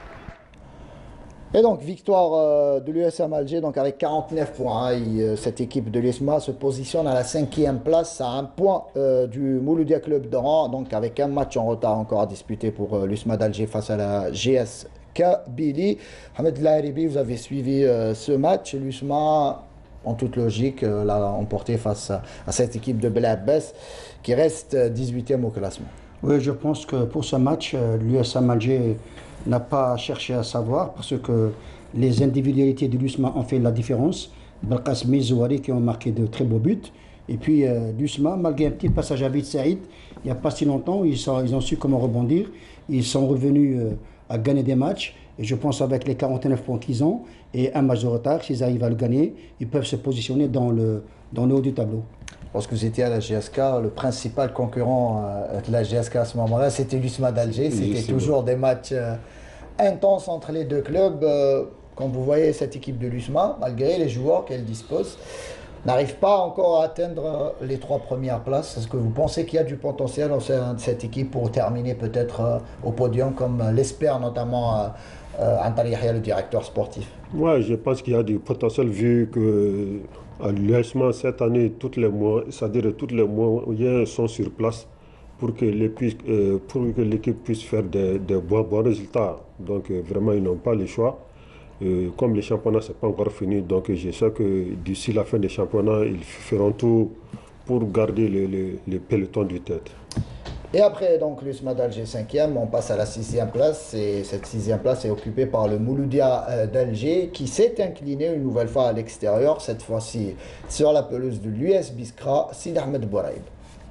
Et donc, victoire de l'USM Alger donc avec 49 points. Cette équipe de l'USMA se positionne à la 5e place, à un point du Mouloudia Club d'Oran, donc avec un match en retard encore à disputer pour l'USMA d'Alger face à la GS Kabylie. Ahmed Laharibi, vous avez suivi ce match. L'USMA, en toute logique, l'a emporté face à cette équipe de Bel-Abbès qui reste 18e au classement. Oui, je pense que pour ce match, l'USM Alger n'a pas cherché à savoir parce que les individualités de l'USMA ont fait la différence. Belkacemi et Zouari qui ont marqué de très beaux buts. Et puis l'USMA, malgré un petit passage à vide Saïd, il n'y a pas si longtemps, ils ont su comment rebondir. Ils sont revenus à gagner des matchs. Et je pense avec les 49 points qu'ils ont et un match de retard, s'ils arrivent à le gagner, ils peuvent se positionner dans le haut du tableau. Lorsque vous étiez à la GSK, le principal concurrent de la GSK à ce moment-là, c'était l'USMA d'Alger. C'était toujours des matchs intenses entre les deux clubs. Quand vous voyez cette équipe de l'USMA, malgré les joueurs qu'elle dispose, n'arrive pas encore à atteindre les 3 premières places. Est-ce que vous pensez qu'il y a du potentiel au sein de cette équipe pour terminer peut-être au podium, comme l'espère notamment Antari Yahya, le directeur sportif? Ouais, je pense qu'il y a du potentiel vu que à l'USMA cette année, tous les moyens sont sur place pour que l'équipe puisse faire des bons résultats. Donc vraiment, ils n'ont pas le choix. Comme les championnats, ce n'est pas encore fini, donc je sais que d'ici la fin des championnats, ils feront tout pour garder le peloton du tête. Et après, donc, l'USMA d'Alger 5e, on passe à la 6e place. Et cette 6e place est occupée par le Mouloudia d'Alger, qui s'est incliné une nouvelle fois à l'extérieur, cette fois-ci sur la pelouse de l'US Biskra, Sid Ahmed Bouraïb.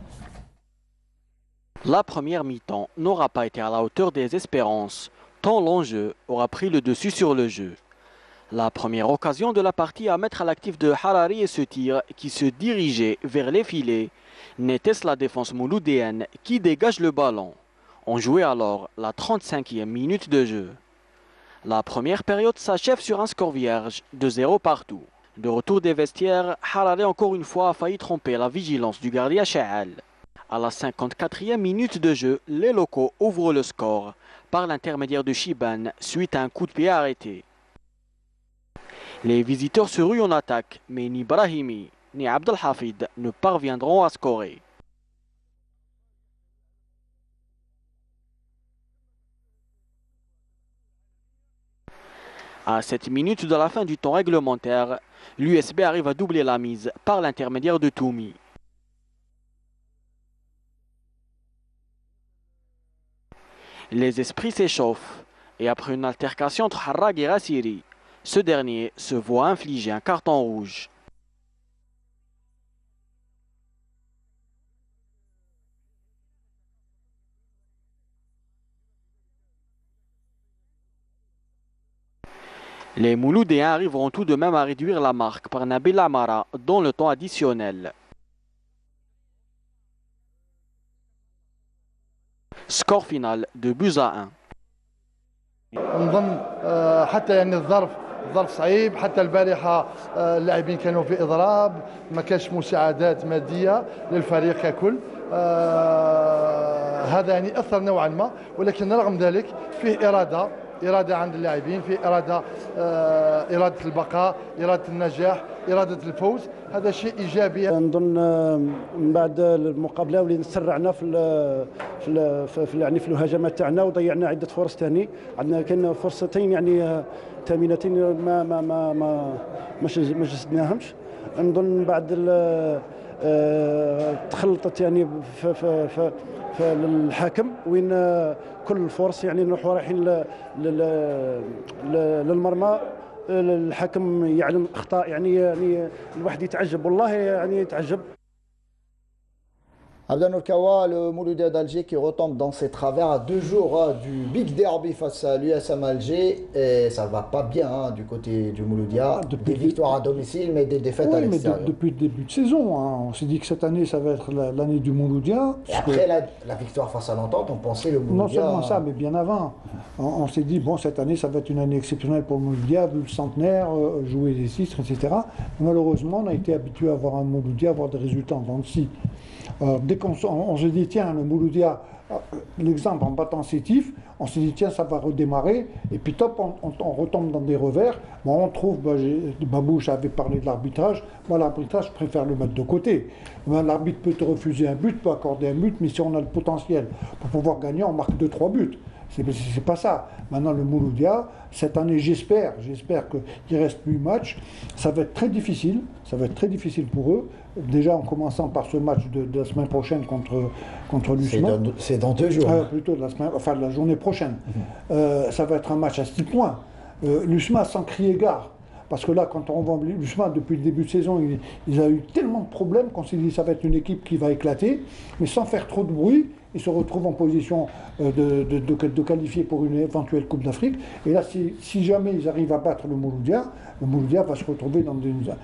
La première mi-temps n'aura pas été à la hauteur des espérances, tant l'enjeu aura pris le dessus sur le jeu. La première occasion de la partie à mettre à l'actif de Harari et ce tir qui se dirigeait vers les filets, n'était-ce la défense mouloudéenne qui dégage le ballon. On jouait alors la 35e minute de jeu. La première période s'achève sur un score vierge de 0 partout. De retour des vestiaires, Harari encore une fois a failli tromper la vigilance du gardien Chaal. À la 54e minute de jeu, les locaux ouvrent le score par l'intermédiaire de Chiban suite à un coup de pied arrêté. Les visiteurs se ruent en attaque, mais ni Brahimi ni Abdelhafid ne parviendront à scorer. À 7 minutes de la fin du temps réglementaire, l'USB arrive à doubler la mise par l'intermédiaire de Toumi. Les esprits s'échauffent et après une altercation entre Harrag et Rassiri, ce dernier se voit infliger un carton rouge. Les Mouloudéens arriveront tout de même à réduire la marque par Nabil Amara dans le temps additionnel. Score final de buts à 1. نظن حتى يعني الظرف صعيب، حتى البارحه اللاعبين كانوا في اضراب، ما كانش مساعدات ماديه للفريق ككل. هذا يعني اثر نوعا ما، ولكن رغم ذلك فيه اراده عند اللاعبين، في اراده البقاء، اراده النجاح، اراده الفوز. هذا شيء ايجابي. نظن من بعد المقابله ولينا تسرعنا في يعني في الهجمات تاعنا وضيعنا عده فرص ثاني. عندنا كاين فرصتين يعني ثامنتين ما جسدناهمش. نظن بعد تخلطت يعني في الحكم وين كل الفرص يعني نروحوا رايحين للمرمى. الحكم يعلم اخطاء يعني الواحد يتعجب، والله يعني يتعجب. Abdenour Kawa, le Mouloudia d'Alger qui retombe dans ses travers à 2 jours du Big Derby face à l'USM Alger. Et ça ne va pas bien du côté du Mouloudia. Des victoires à domicile, mais des défaites à l'extérieur. Depuis le début de saison, on s'est dit que cette année, ça va être l'année du Mouloudia. Et après la victoire face à l'Entente, on pensait le Mouloudia... Non seulement ça, mais bien avant. On s'est dit, bon, cette année, ça va être une année exceptionnelle pour le Mouloudia, vu le centenaire, jouer les titres, etc. Malheureusement, on a été habitué à voir un Mouloudia avoir des résultats en dents de scie. Dès qu'on se dit, tiens, le Mouloudia, l'exemple en battant Sétif, on se dit, tiens, ça va redémarrer, et puis top, on retombe dans des revers. Bon, on trouve, Babouche avait parlé de l'arbitrage. Moi, l'arbitrage, je préfère le mettre de côté. L'arbitre peut te refuser un but, peut accorder un but, mais si on a le potentiel pour pouvoir gagner, on marque 2-3 buts. C'est pas ça. Maintenant, le Mouloudia, cette année, j'espère qu'il reste 8 matchs. Ça va être très difficile. Ça va être très difficile pour eux. Déjà, en commençant par ce match de la semaine prochaine contre l'USMA. C'est dans 2 jours. Plutôt de la journée prochaine. Ça va être un match à 6 points. L'USMA sans crier gare. Parce que là, quand on voit l'USMA depuis le début de saison, ils ont eu tellement de problèmes qu'on s'est dit que ça va être une équipe qui va éclater, mais sans faire trop de bruit. Ils se retrouvent en position de qualifier pour une éventuelle Coupe d'Afrique. Et là, si jamais ils arrivent à battre le Mouloudia va se retrouver dans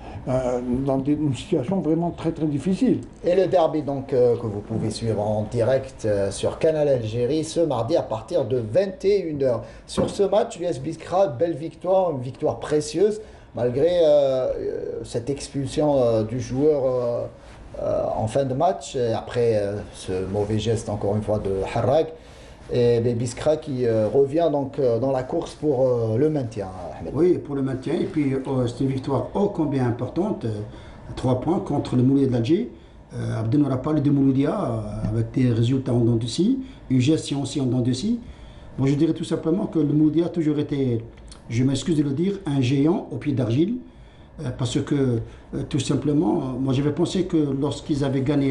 une situation vraiment très très difficile. Et le derby donc que vous pouvez suivre en direct sur Canal Algérie ce mardi à partir de 21h. Sur ce match, l'US Biskra, belle victoire, une victoire précieuse, malgré cette expulsion du joueur en fin de match, après ce mauvais geste encore une fois de Harrag, et Biskra qui revient donc dans la course pour le maintien. Ahmed. Oui, pour le maintien, et puis c'est une victoire ô combien importante, 3 points contre le Mouloudia d'Alger. Abdenour a parlé de Mouloudia avec des résultats en dents de scie, une gestion aussi en dents de scie. Bon, je dirais tout simplement que le Mouloudia a toujours été, je m'excuse de le dire, un géant au pied d'argile. Parce que, tout simplement, moi j'avais pensé que lorsqu'ils avaient gagné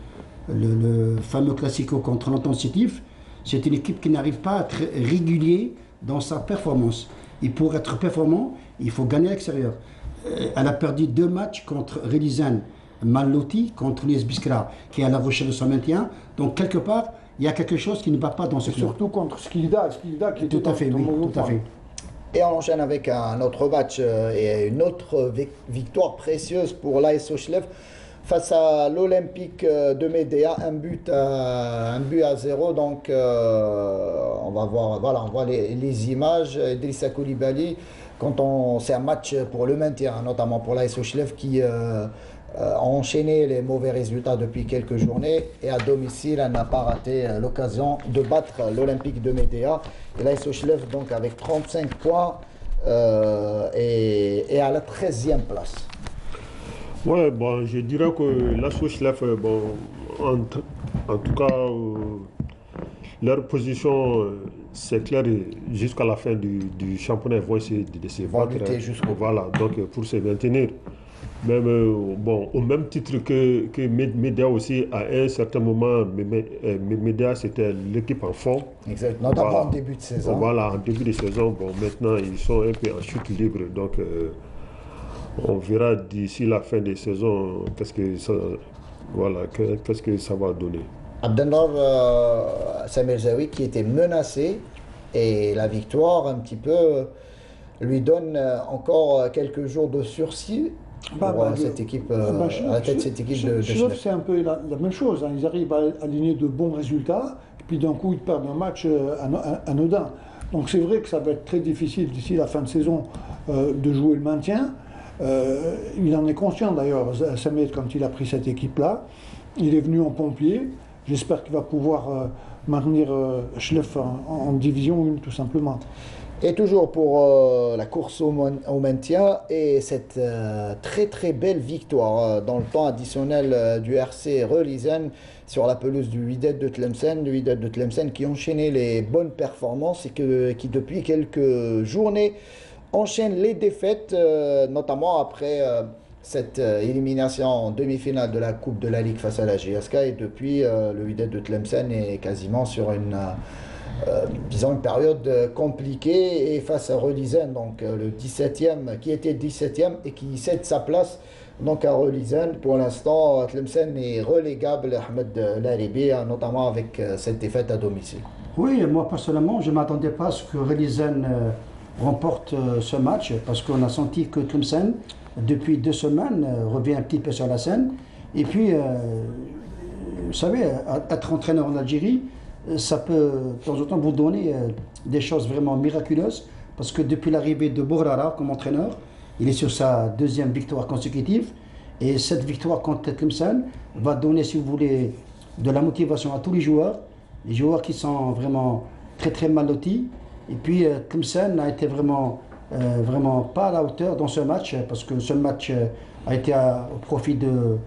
le fameux Classico contre l'Entente Sétif, c'est une équipe qui n'arrive pas à être régulier dans sa performance. Et pour être performant, il faut gagner à l'extérieur. Elle a perdu 2 matchs contre Relizane, mal loti, contre l'US Biskra, qui est à la recherche de son maintien. Donc, quelque part, il y a quelque chose qui ne va pas dans ce club. Surtout contre Skilda qui était tout à fait, oui, tout à fait. Et on enchaîne avec un autre match et une autre victoire précieuse pour l'AS Sochlev face à l'Olympique de Médéa, un but à 0. Donc on va voir, voilà, on voit les images. Idrissa Koulibaly, c'est un match pour le maintien, notamment pour l'AS Sochlev qui a enchaîné les mauvais résultats depuis quelques journées et à domicile, elle n'a pas raté l'occasion de battre l'Olympique de Médéa. Et l'AS Sochlev donc avec 35 points et à la 13e place. Ouais, bon, je dirais que l'AS Sochlev, bon, en tout cas, leur position, c'est clair, jusqu'à la fin du championnat, ils vont essayer de se battre. Voilà, donc pour se maintenir. Même, bon, au même titre que Médéa aussi, à un certain moment, Médéa c'était l'équipe en fond. Exactement, notamment voilà. En début de saison. Voilà, en début de saison, bon, maintenant ils sont un peu en chute libre. Donc on verra d'ici la fin de saison qu'est-ce que ça va donner. Abdenour Samir Zawi qui était menacé et la victoire un petit peu lui donne encore quelques jours de sursis pour cette équipe, à la tête de cette équipe de Genève. C'est un peu la même chose. Hein. Ils arrivent à aligner de bons résultats, et puis d'un coup, ils perdent un match anodin. Donc c'est vrai que ça va être très difficile d'ici la fin de saison de jouer le maintien. Il en est conscient d'ailleurs, Samet, quand il a pris cette équipe-là. Il est venu en pompier. J'espère qu'il va pouvoir maintenir Schleff en division 1, tout simplement. Et toujours pour la course au maintien et cette très très belle victoire dans le temps additionnel du RC Relisen sur la pelouse du Wydad de Tlemcen. Le Wydad de Tlemcen qui enchaînait les bonnes performances et qui depuis quelques journées enchaîne les défaites, notamment après cette élimination en demi-finale de la Coupe de la Ligue face à la GSK. Et depuis, le Wydad de Tlemcen est quasiment sur une période compliquée et face à Relisen, donc le 17e, qui était 17e et qui cède sa place donc à Relisen. Pour l'instant, Tlemcen est relégable, Ahmed Laribi, notamment avec cette défaite à domicile. Oui, moi personnellement, je ne m'attendais pas à ce que Relisen remporte ce match, parce qu'on a senti que Tlemcen, depuis 2 semaines, revient un petit peu sur la scène. Et puis, vous savez, être entraîneur en Algérie, ça peut de temps en temps vous donner des choses vraiment miraculeuses, parce que depuis l'arrivée de Bourara comme entraîneur, il est sur sa 2e victoire consécutive, et cette victoire contre Tlemcen va donner, si vous voulez, de la motivation à tous les joueurs qui sont vraiment très très mal lotis. Et puis Tlemcen n'a été vraiment pas à la hauteur dans ce match, parce que ce match a été au profit de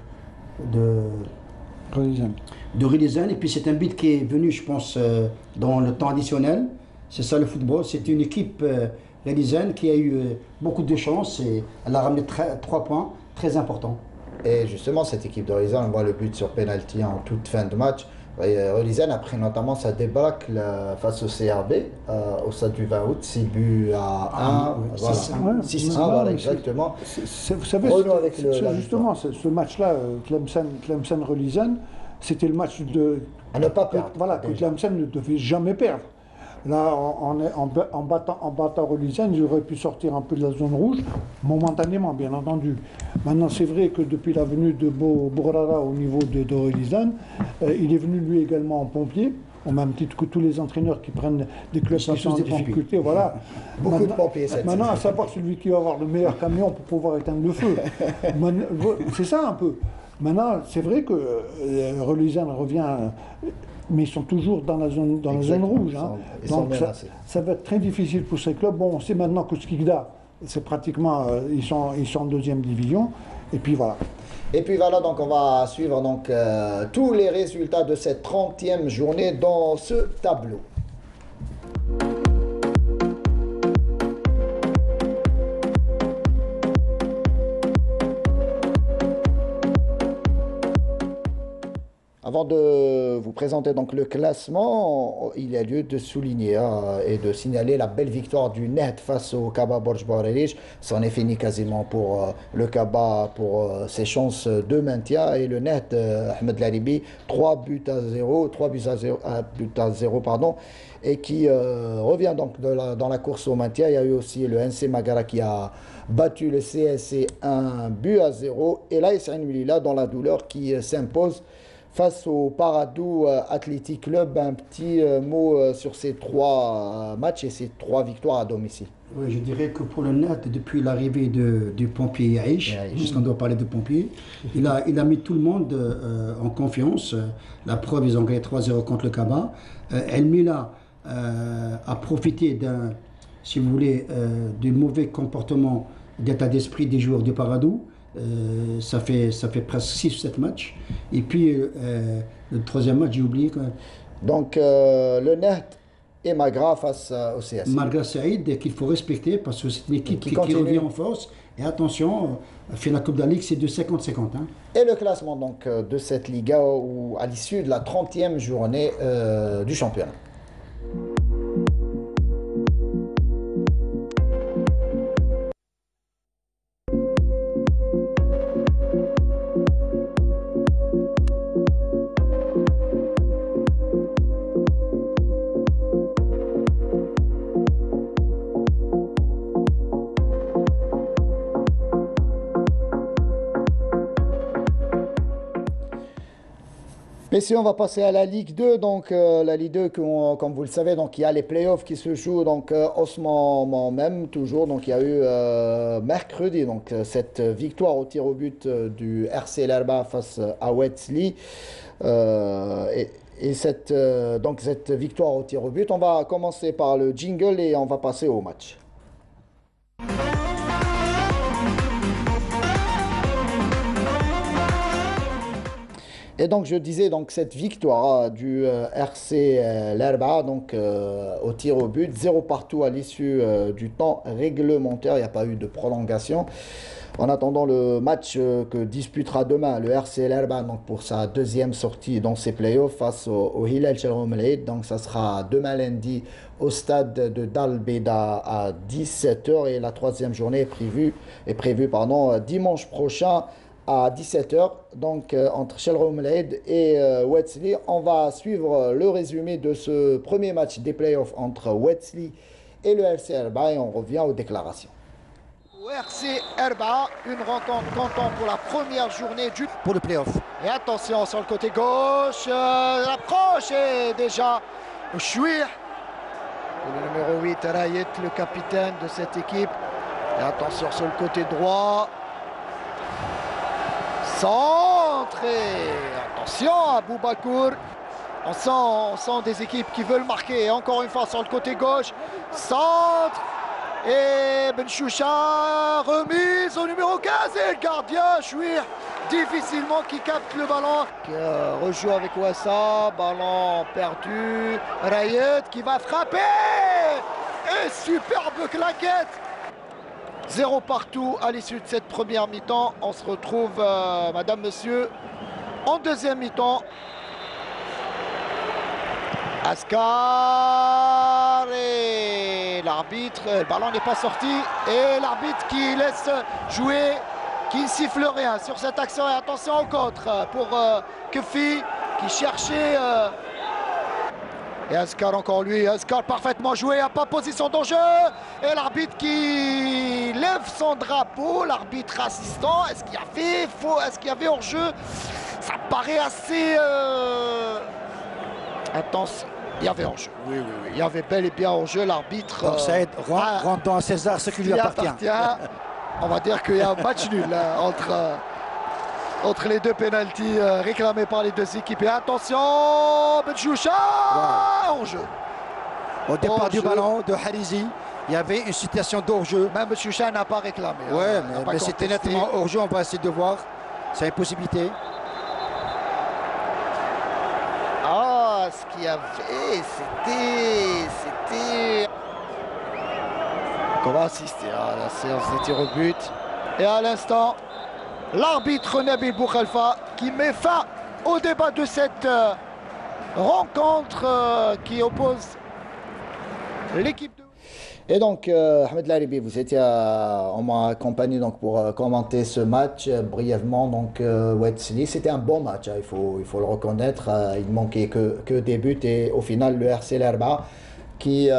Relisen. Et puis c'est un but qui est venu, je pense, dans le temps additionnel. C'est ça le football. C'est une équipe Relisen qui a eu beaucoup de chance et elle a ramené 3 points très importants. Et justement, cette équipe de Relisen, on voit le but sur penalty en toute fin de match. Relisen a pris notamment sa débâcle face au CRB au stade du 20 août, 6 buts à 1, 6-1, voilà, exactement. Vous savez, justement, ce match-là, Tlemcen-Relisen, c'était le match à ne pas perdre. Voilà, que Tlemcen ne devait jamais perdre. Là, en battant Relisen, ils auraient pu sortir un peu de la zone rouge, momentanément, bien entendu. Maintenant, c'est vrai que depuis la venue de Bourara au niveau de Relisen, il est venu lui également en pompier, au même titre que tous les entraîneurs qui prennent des clubs qui sont en difficulté. Voilà. Beaucoup de pompiers cette Maintenant, à savoir celui qui va avoir le meilleur camion pour pouvoir éteindre le feu. C'est ça un peu. Maintenant, c'est vrai que Relisen revient, mais ils sont toujours dans la zone rouge. Hein. Donc ça va être très difficile pour ces clubs. Bon, on sait maintenant que Skikda, c'est pratiquement, ils sont en 2e division. Et puis voilà. Et puis voilà, donc on va suivre donc, tous les résultats de cette 30e journée dans ce tableau. Avant de vous présenter donc le classement, il y a lieu de souligner et de signaler la belle victoire du Net face au Kaba Borj Barelij. C'en est fini quasiment pour le Kaba, pour ses chances de maintien. Et le Net, Ahmed Laribi, 3 buts à 0, et qui revient donc dans la course au maintien. Il y a eu aussi le NC Magara qui a battu le CSC 1 but à 0. Et là, Essaïn Milila dans la douleur qui s'impose face au Paradou Athletic Club. Un petit mot sur ces 3 matchs et ces 3 victoires à domicile. Oui, je dirais que pour le Net, depuis l'arrivée du pompier Yaïch, puisqu'on doit parler de pompier, il a mis tout le monde en confiance. La preuve, ils ont gagné 3-0 contre le Kaba. El Mila a profité si vous voulez, du mauvais comportement d'état d'esprit des joueurs du Paradou. Ça fait presque 6 ou 7 matchs. Et puis le 3e match, j'ai oublié. Donc le Net et Magra face au CSC. Magra Saïd, qu'il faut respecter parce que c'est une équipe qui revient en force. Et attention, fait la Coupe de la Ligue, c'est de 50-50. Hein. Et le classement donc, de cette Liga à l'issue de la 30e journée du championnat. Messieurs, on va passer à la Ligue 2. Donc, la Ligue 2, comme vous le savez, donc, il y a les playoffs qui se jouent donc, en ce moment même, toujours. Donc, il y a eu mercredi donc, cette victoire au tir au but du RC Lerba face à Wetzli. Et cette victoire au tir au but, on va commencer par le jingle et on va passer au match. Et donc je disais donc cette victoire du RC Lerba donc au tir au but, 0 partout à l'issue du temps réglementaire, il n'y a pas eu de prolongation. En attendant le match que disputera demain le RC Lerba donc pour sa deuxième sortie dans ses playoffs face au Hilal Shalom-Laïd. Donc ça sera demain lundi au stade de Dal Beda à 17h et la troisième journée est prévue dimanche prochain à 17h, donc entre Shalom-Laïd et Wetzli. On va suivre le résumé de ce premier match des playoffs entre Wetzli et le RC Lerba et on revient aux déclarations. RC Lerba, une rencontre comptant pour la première journée pour le playoff. Et attention sur le côté gauche, l'approche est déjà au Chouir. Le numéro 8, Rayet, le capitaine de cette équipe. Et attention sur le côté droit. Centre et attention à Boubakour. On sent des équipes qui veulent marquer. Et encore une fois sur le côté gauche. Centre. Et Benchoucha, remise au numéro 15 et le gardien Chouir difficilement qui capte le ballon. Rejoue avec Ouassa, ballon perdu. Rayet qui va frapper. Et superbe claquette. 0 partout à l'issue de cette première mi-temps. On se retrouve, madame, monsieur, en deuxième mi-temps. Askar et l'arbitre, le ballon n'est pas sorti et l'arbitre qui laisse jouer, qui ne siffle rien sur cette action. Et attention au contre pour Kefi qui cherchait et Askar encore lui, Askar parfaitement joué, pas position d'enjeu et l'arbitre qui lève son drapeau, l'arbitre assistant. Est-ce qu'il y avait faux, est-ce qu'il y avait hors-jeu? Ça paraît assez attention, il y avait hors-jeu. Oui, il y avait bel et bien hors-jeu. L'arbitre. Donc Saïd, rendons à César ce qui lui appartient. On va dire qu'il y a un match nul entre les deux pénaltys réclamés par les deux équipes. Et attention, Benchoucha, hors-jeu. Au départ du ballon de Harizi, il y avait une situation d'hors-jeu. Même Benchoucha n'a pas réclamé. Oui, mais c'était nettement hors-jeu. On va essayer de voir. C'est une possibilité. Ce qu'il y avait, c'était... On va assister à la séance des tirs au but. Et à l'instant, l'arbitre Nabil Boukhalfa qui met fin au débat de cette rencontre qui oppose l'équipe de... Et donc, Ahmed Laribi, vous étiez on m'a accompagné donc, pour commenter ce match brièvement. Donc, Wetzli, c'était un bon match, il faut le reconnaître. Il manquait que des buts et au final, le RC Lerba qui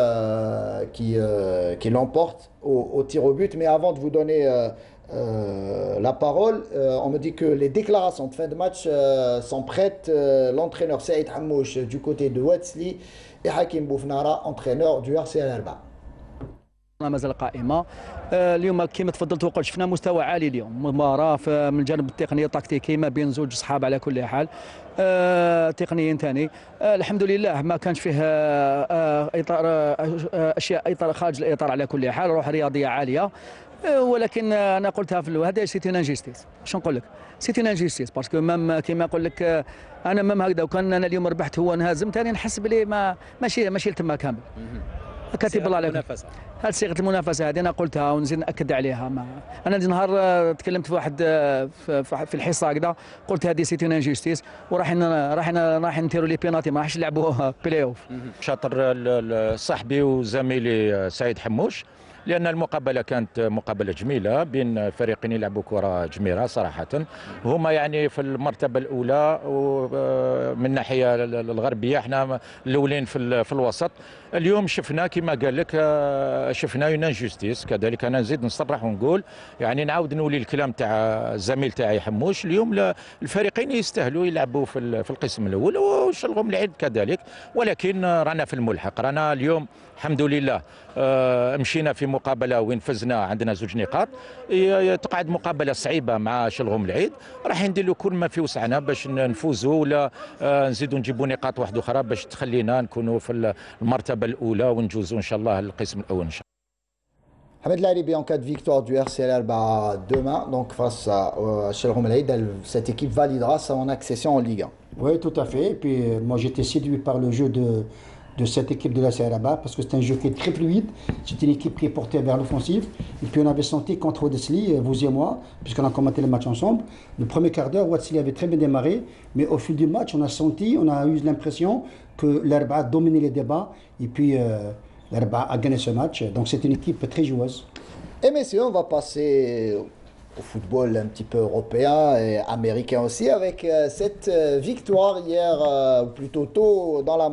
l'emporte au tir au but. Mais avant de vous donner la parole, on me dit que les déclarations de fin de match sont prêtes. L'entraîneur Saïd Hamouche du côté de Wetzli et Hakim Boufnara, entraîneur du RC Lerba. ما زال قائمه اليوم كما تفضلت وقلت شفنا مستوى عالي اليوم مباراه من الجانب التقني التكتيكي ما بين زوج صحاب على كل حال تقنيا ثاني الحمد لله ما كانش فيه اطار اشياء اطار خارج الاطار على كل حال روح رياضيه عاليه ولكن انا قلتها في هذا سيتي انجستيس شنو نقول لك سيتي انجستيس باسكو مام كيما نقول لك انا مام هكذا وكان انا اليوم ربحت هو انهزم ثاني نحس بلي ماشي تما كامل كاتب الله عليكم. هل صيغه المنافسه هذه انا قلتها ونزيد ناكد عليها. انا نهار تكلمت في واحد في الحصه هكذا قلت هذه سيتي انجستيس راح نديروا لي بينالتي ما راحش نلعبوا بلاي اوف. شاطر صاحبي وزميلي سعيد حموش لأن المقابلة كانت مقابلة جميلة بين فريقين يلعبوا كرة جميلة صراحة. هما يعني في المرتبة الأولى من الناحية الغربية، احنا الأولين في الوسط. اليوم شفنا كما قال لك، شفنا اون انجستيس. كذلك انا نزيد نصرح ونقول يعني نعاود نولي الكلام تاع الزميل تاعي حموش. اليوم الفريقين يستاهلوا يلعبوا في القسم الاول وشلغهم العيد كذلك، ولكن رانا في الملحق. رانا اليوم الحمد لله مشينا في مقابله وين فزنا، عندنا 2 نقاط. تقعد مقابله صعيبه مع شلغم العيد، راح نديروا كل ما في وسعنا باش نفوزوا ولا نزيدوا نجيبوا نقاط واحده اخرى باش تخلينا نكونوا في المرتبه الاولى ونجوزوا ان شاء الله القسم الاول ان شاء الله. Hamed Laribi en cas de victoire du RCLR demain, donc face à Shelrom Laïd, cette équipe validera son accession en Ligue 1. Oui, tout à fait. Et puis moi j'étais séduit par le jeu de cette équipe de la CRABA parce que c'est un jeu qui est très fluide. C'est une équipe qui est portée vers l'offensive. Et puis on avait senti contre Wesley, vous et moi, puisqu'on a commenté le match ensemble, le premier quart d'heure, Wesley avait très bien démarré, mais au fil du match, on a eu l'impression que l'Arba a dominé les débats et puis l'Arba a gagné ce match. Donc c'est une équipe très joueuse. Et messieurs, on va passer au football un petit peu européen et américain aussi, avec cette victoire hier, ou plutôt tôt dans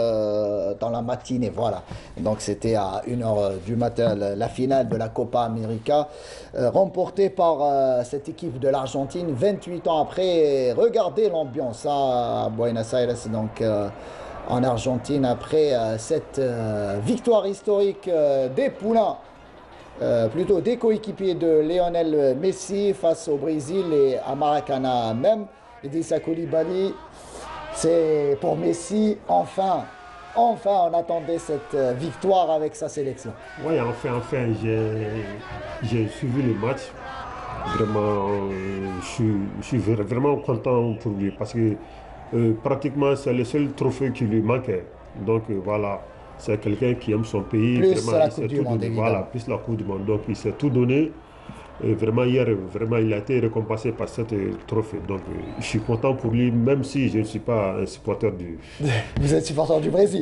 la matinée, voilà. Donc c'était à 1h du matin, la finale de la Copa América, remportée par cette équipe de l'Argentine, 28 ans après. Regardez l'ambiance à Buenos Aires, donc en Argentine, après cette victoire historique des Poulains. Plutôt des coéquipiers de Lionel Messi face au Brésil et à Maracana même. Idrissa Koulibaly, c'est pour Messi, enfin on attendait cette victoire avec sa sélection. Oui, enfin, j'ai suivi le match. Vraiment, je suis vraiment content pour lui parce que pratiquement c'est le seul trophée qui lui manquait. Donc voilà. C'est quelqu'un qui aime son pays. Plus vraiment, la Coupe du Monde, évidemment. Voilà, plus la Coupe du Monde. Donc il s'est tout donné. Et vraiment, hier, vraiment, il a été récompensé par cette trophée. Donc je suis content pour lui, même si je ne suis pas un supporter du... Vous êtes supporter du Brésil?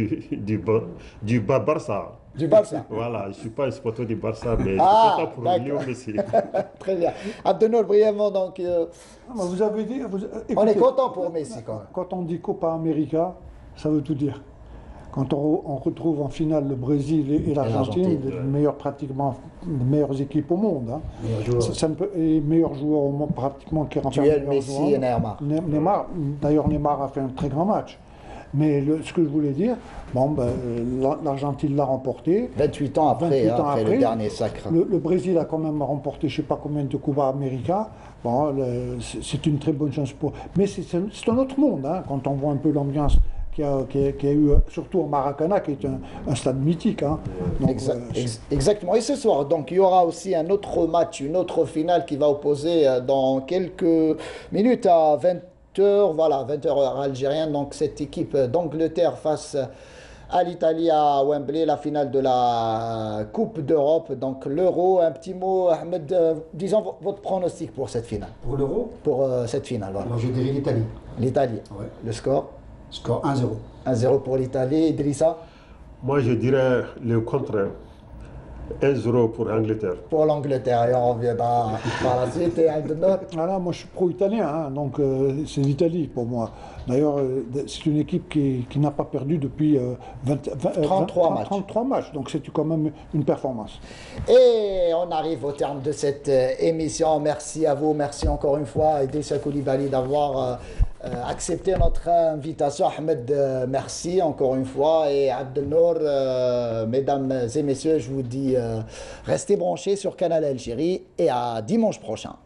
Du Barça. Du Barça. Voilà, je ne suis pas un supporter du Barça, mais je suis content pour Léo Messi. Très bien. Abdenour, brièvement, donc... Vous avez dit... on est content pour Messi quand même. Quand on dit Copa América, ça veut tout dire. Quand on retrouve en finale le Brésil et l'Argentine, pratiquement les meilleures équipes au monde. Hein. Les meilleurs joueurs au monde, pratiquement qui remportent. Messi et Neymar. D'ailleurs, Neymar a fait un très grand match. Mais ce que je voulais dire, l'Argentine l'a remporté. 28 ans après, après le dernier sacre. Le Brésil a quand même remporté je ne sais pas combien de Copa América. Bon, c'est une très bonne chance pour... Mais c'est un autre monde, hein, quand on voit un peu l'ambiance qu'il y a eu, surtout au Maracana, qui est un stade mythique. Hein. Donc, exactement. Et ce soir, donc, il y aura aussi un autre match, une autre finale qui va opposer dans quelques minutes à 20h, voilà, 20h heure algérienne. Donc cette équipe d'Angleterre face à l'Italie à Wembley, la finale de la Coupe d'Europe, donc l'Euro. Un petit mot, Ahmed, disons votre pronostic pour cette finale. Pour l'Euro? Pour cette finale, voilà. Alors je dirais l'Italie. L'Italie, ouais. Le score? Score 1-0. 1-0 pour l'Italie. Idrissa? Moi, je dirais le contraire. 1-0 pour l'Angleterre. Pour l'Angleterre, et on reviendra par la suite. Et voilà, moi, je suis pro-italien, hein, donc c'est l'Italie pour moi. D'ailleurs, c'est une équipe qui n'a pas perdu depuis 33 matchs. Donc c'est quand même une performance. Et on arrive au terme de cette émission. Merci à vous. Merci encore une fois à Idrissa Koulibaly d'avoir accepté notre invitation. Ahmed, merci encore une fois. Et Abdenour, mesdames et messieurs, je vous dis restez branchés sur Canal Algérie et à dimanche prochain.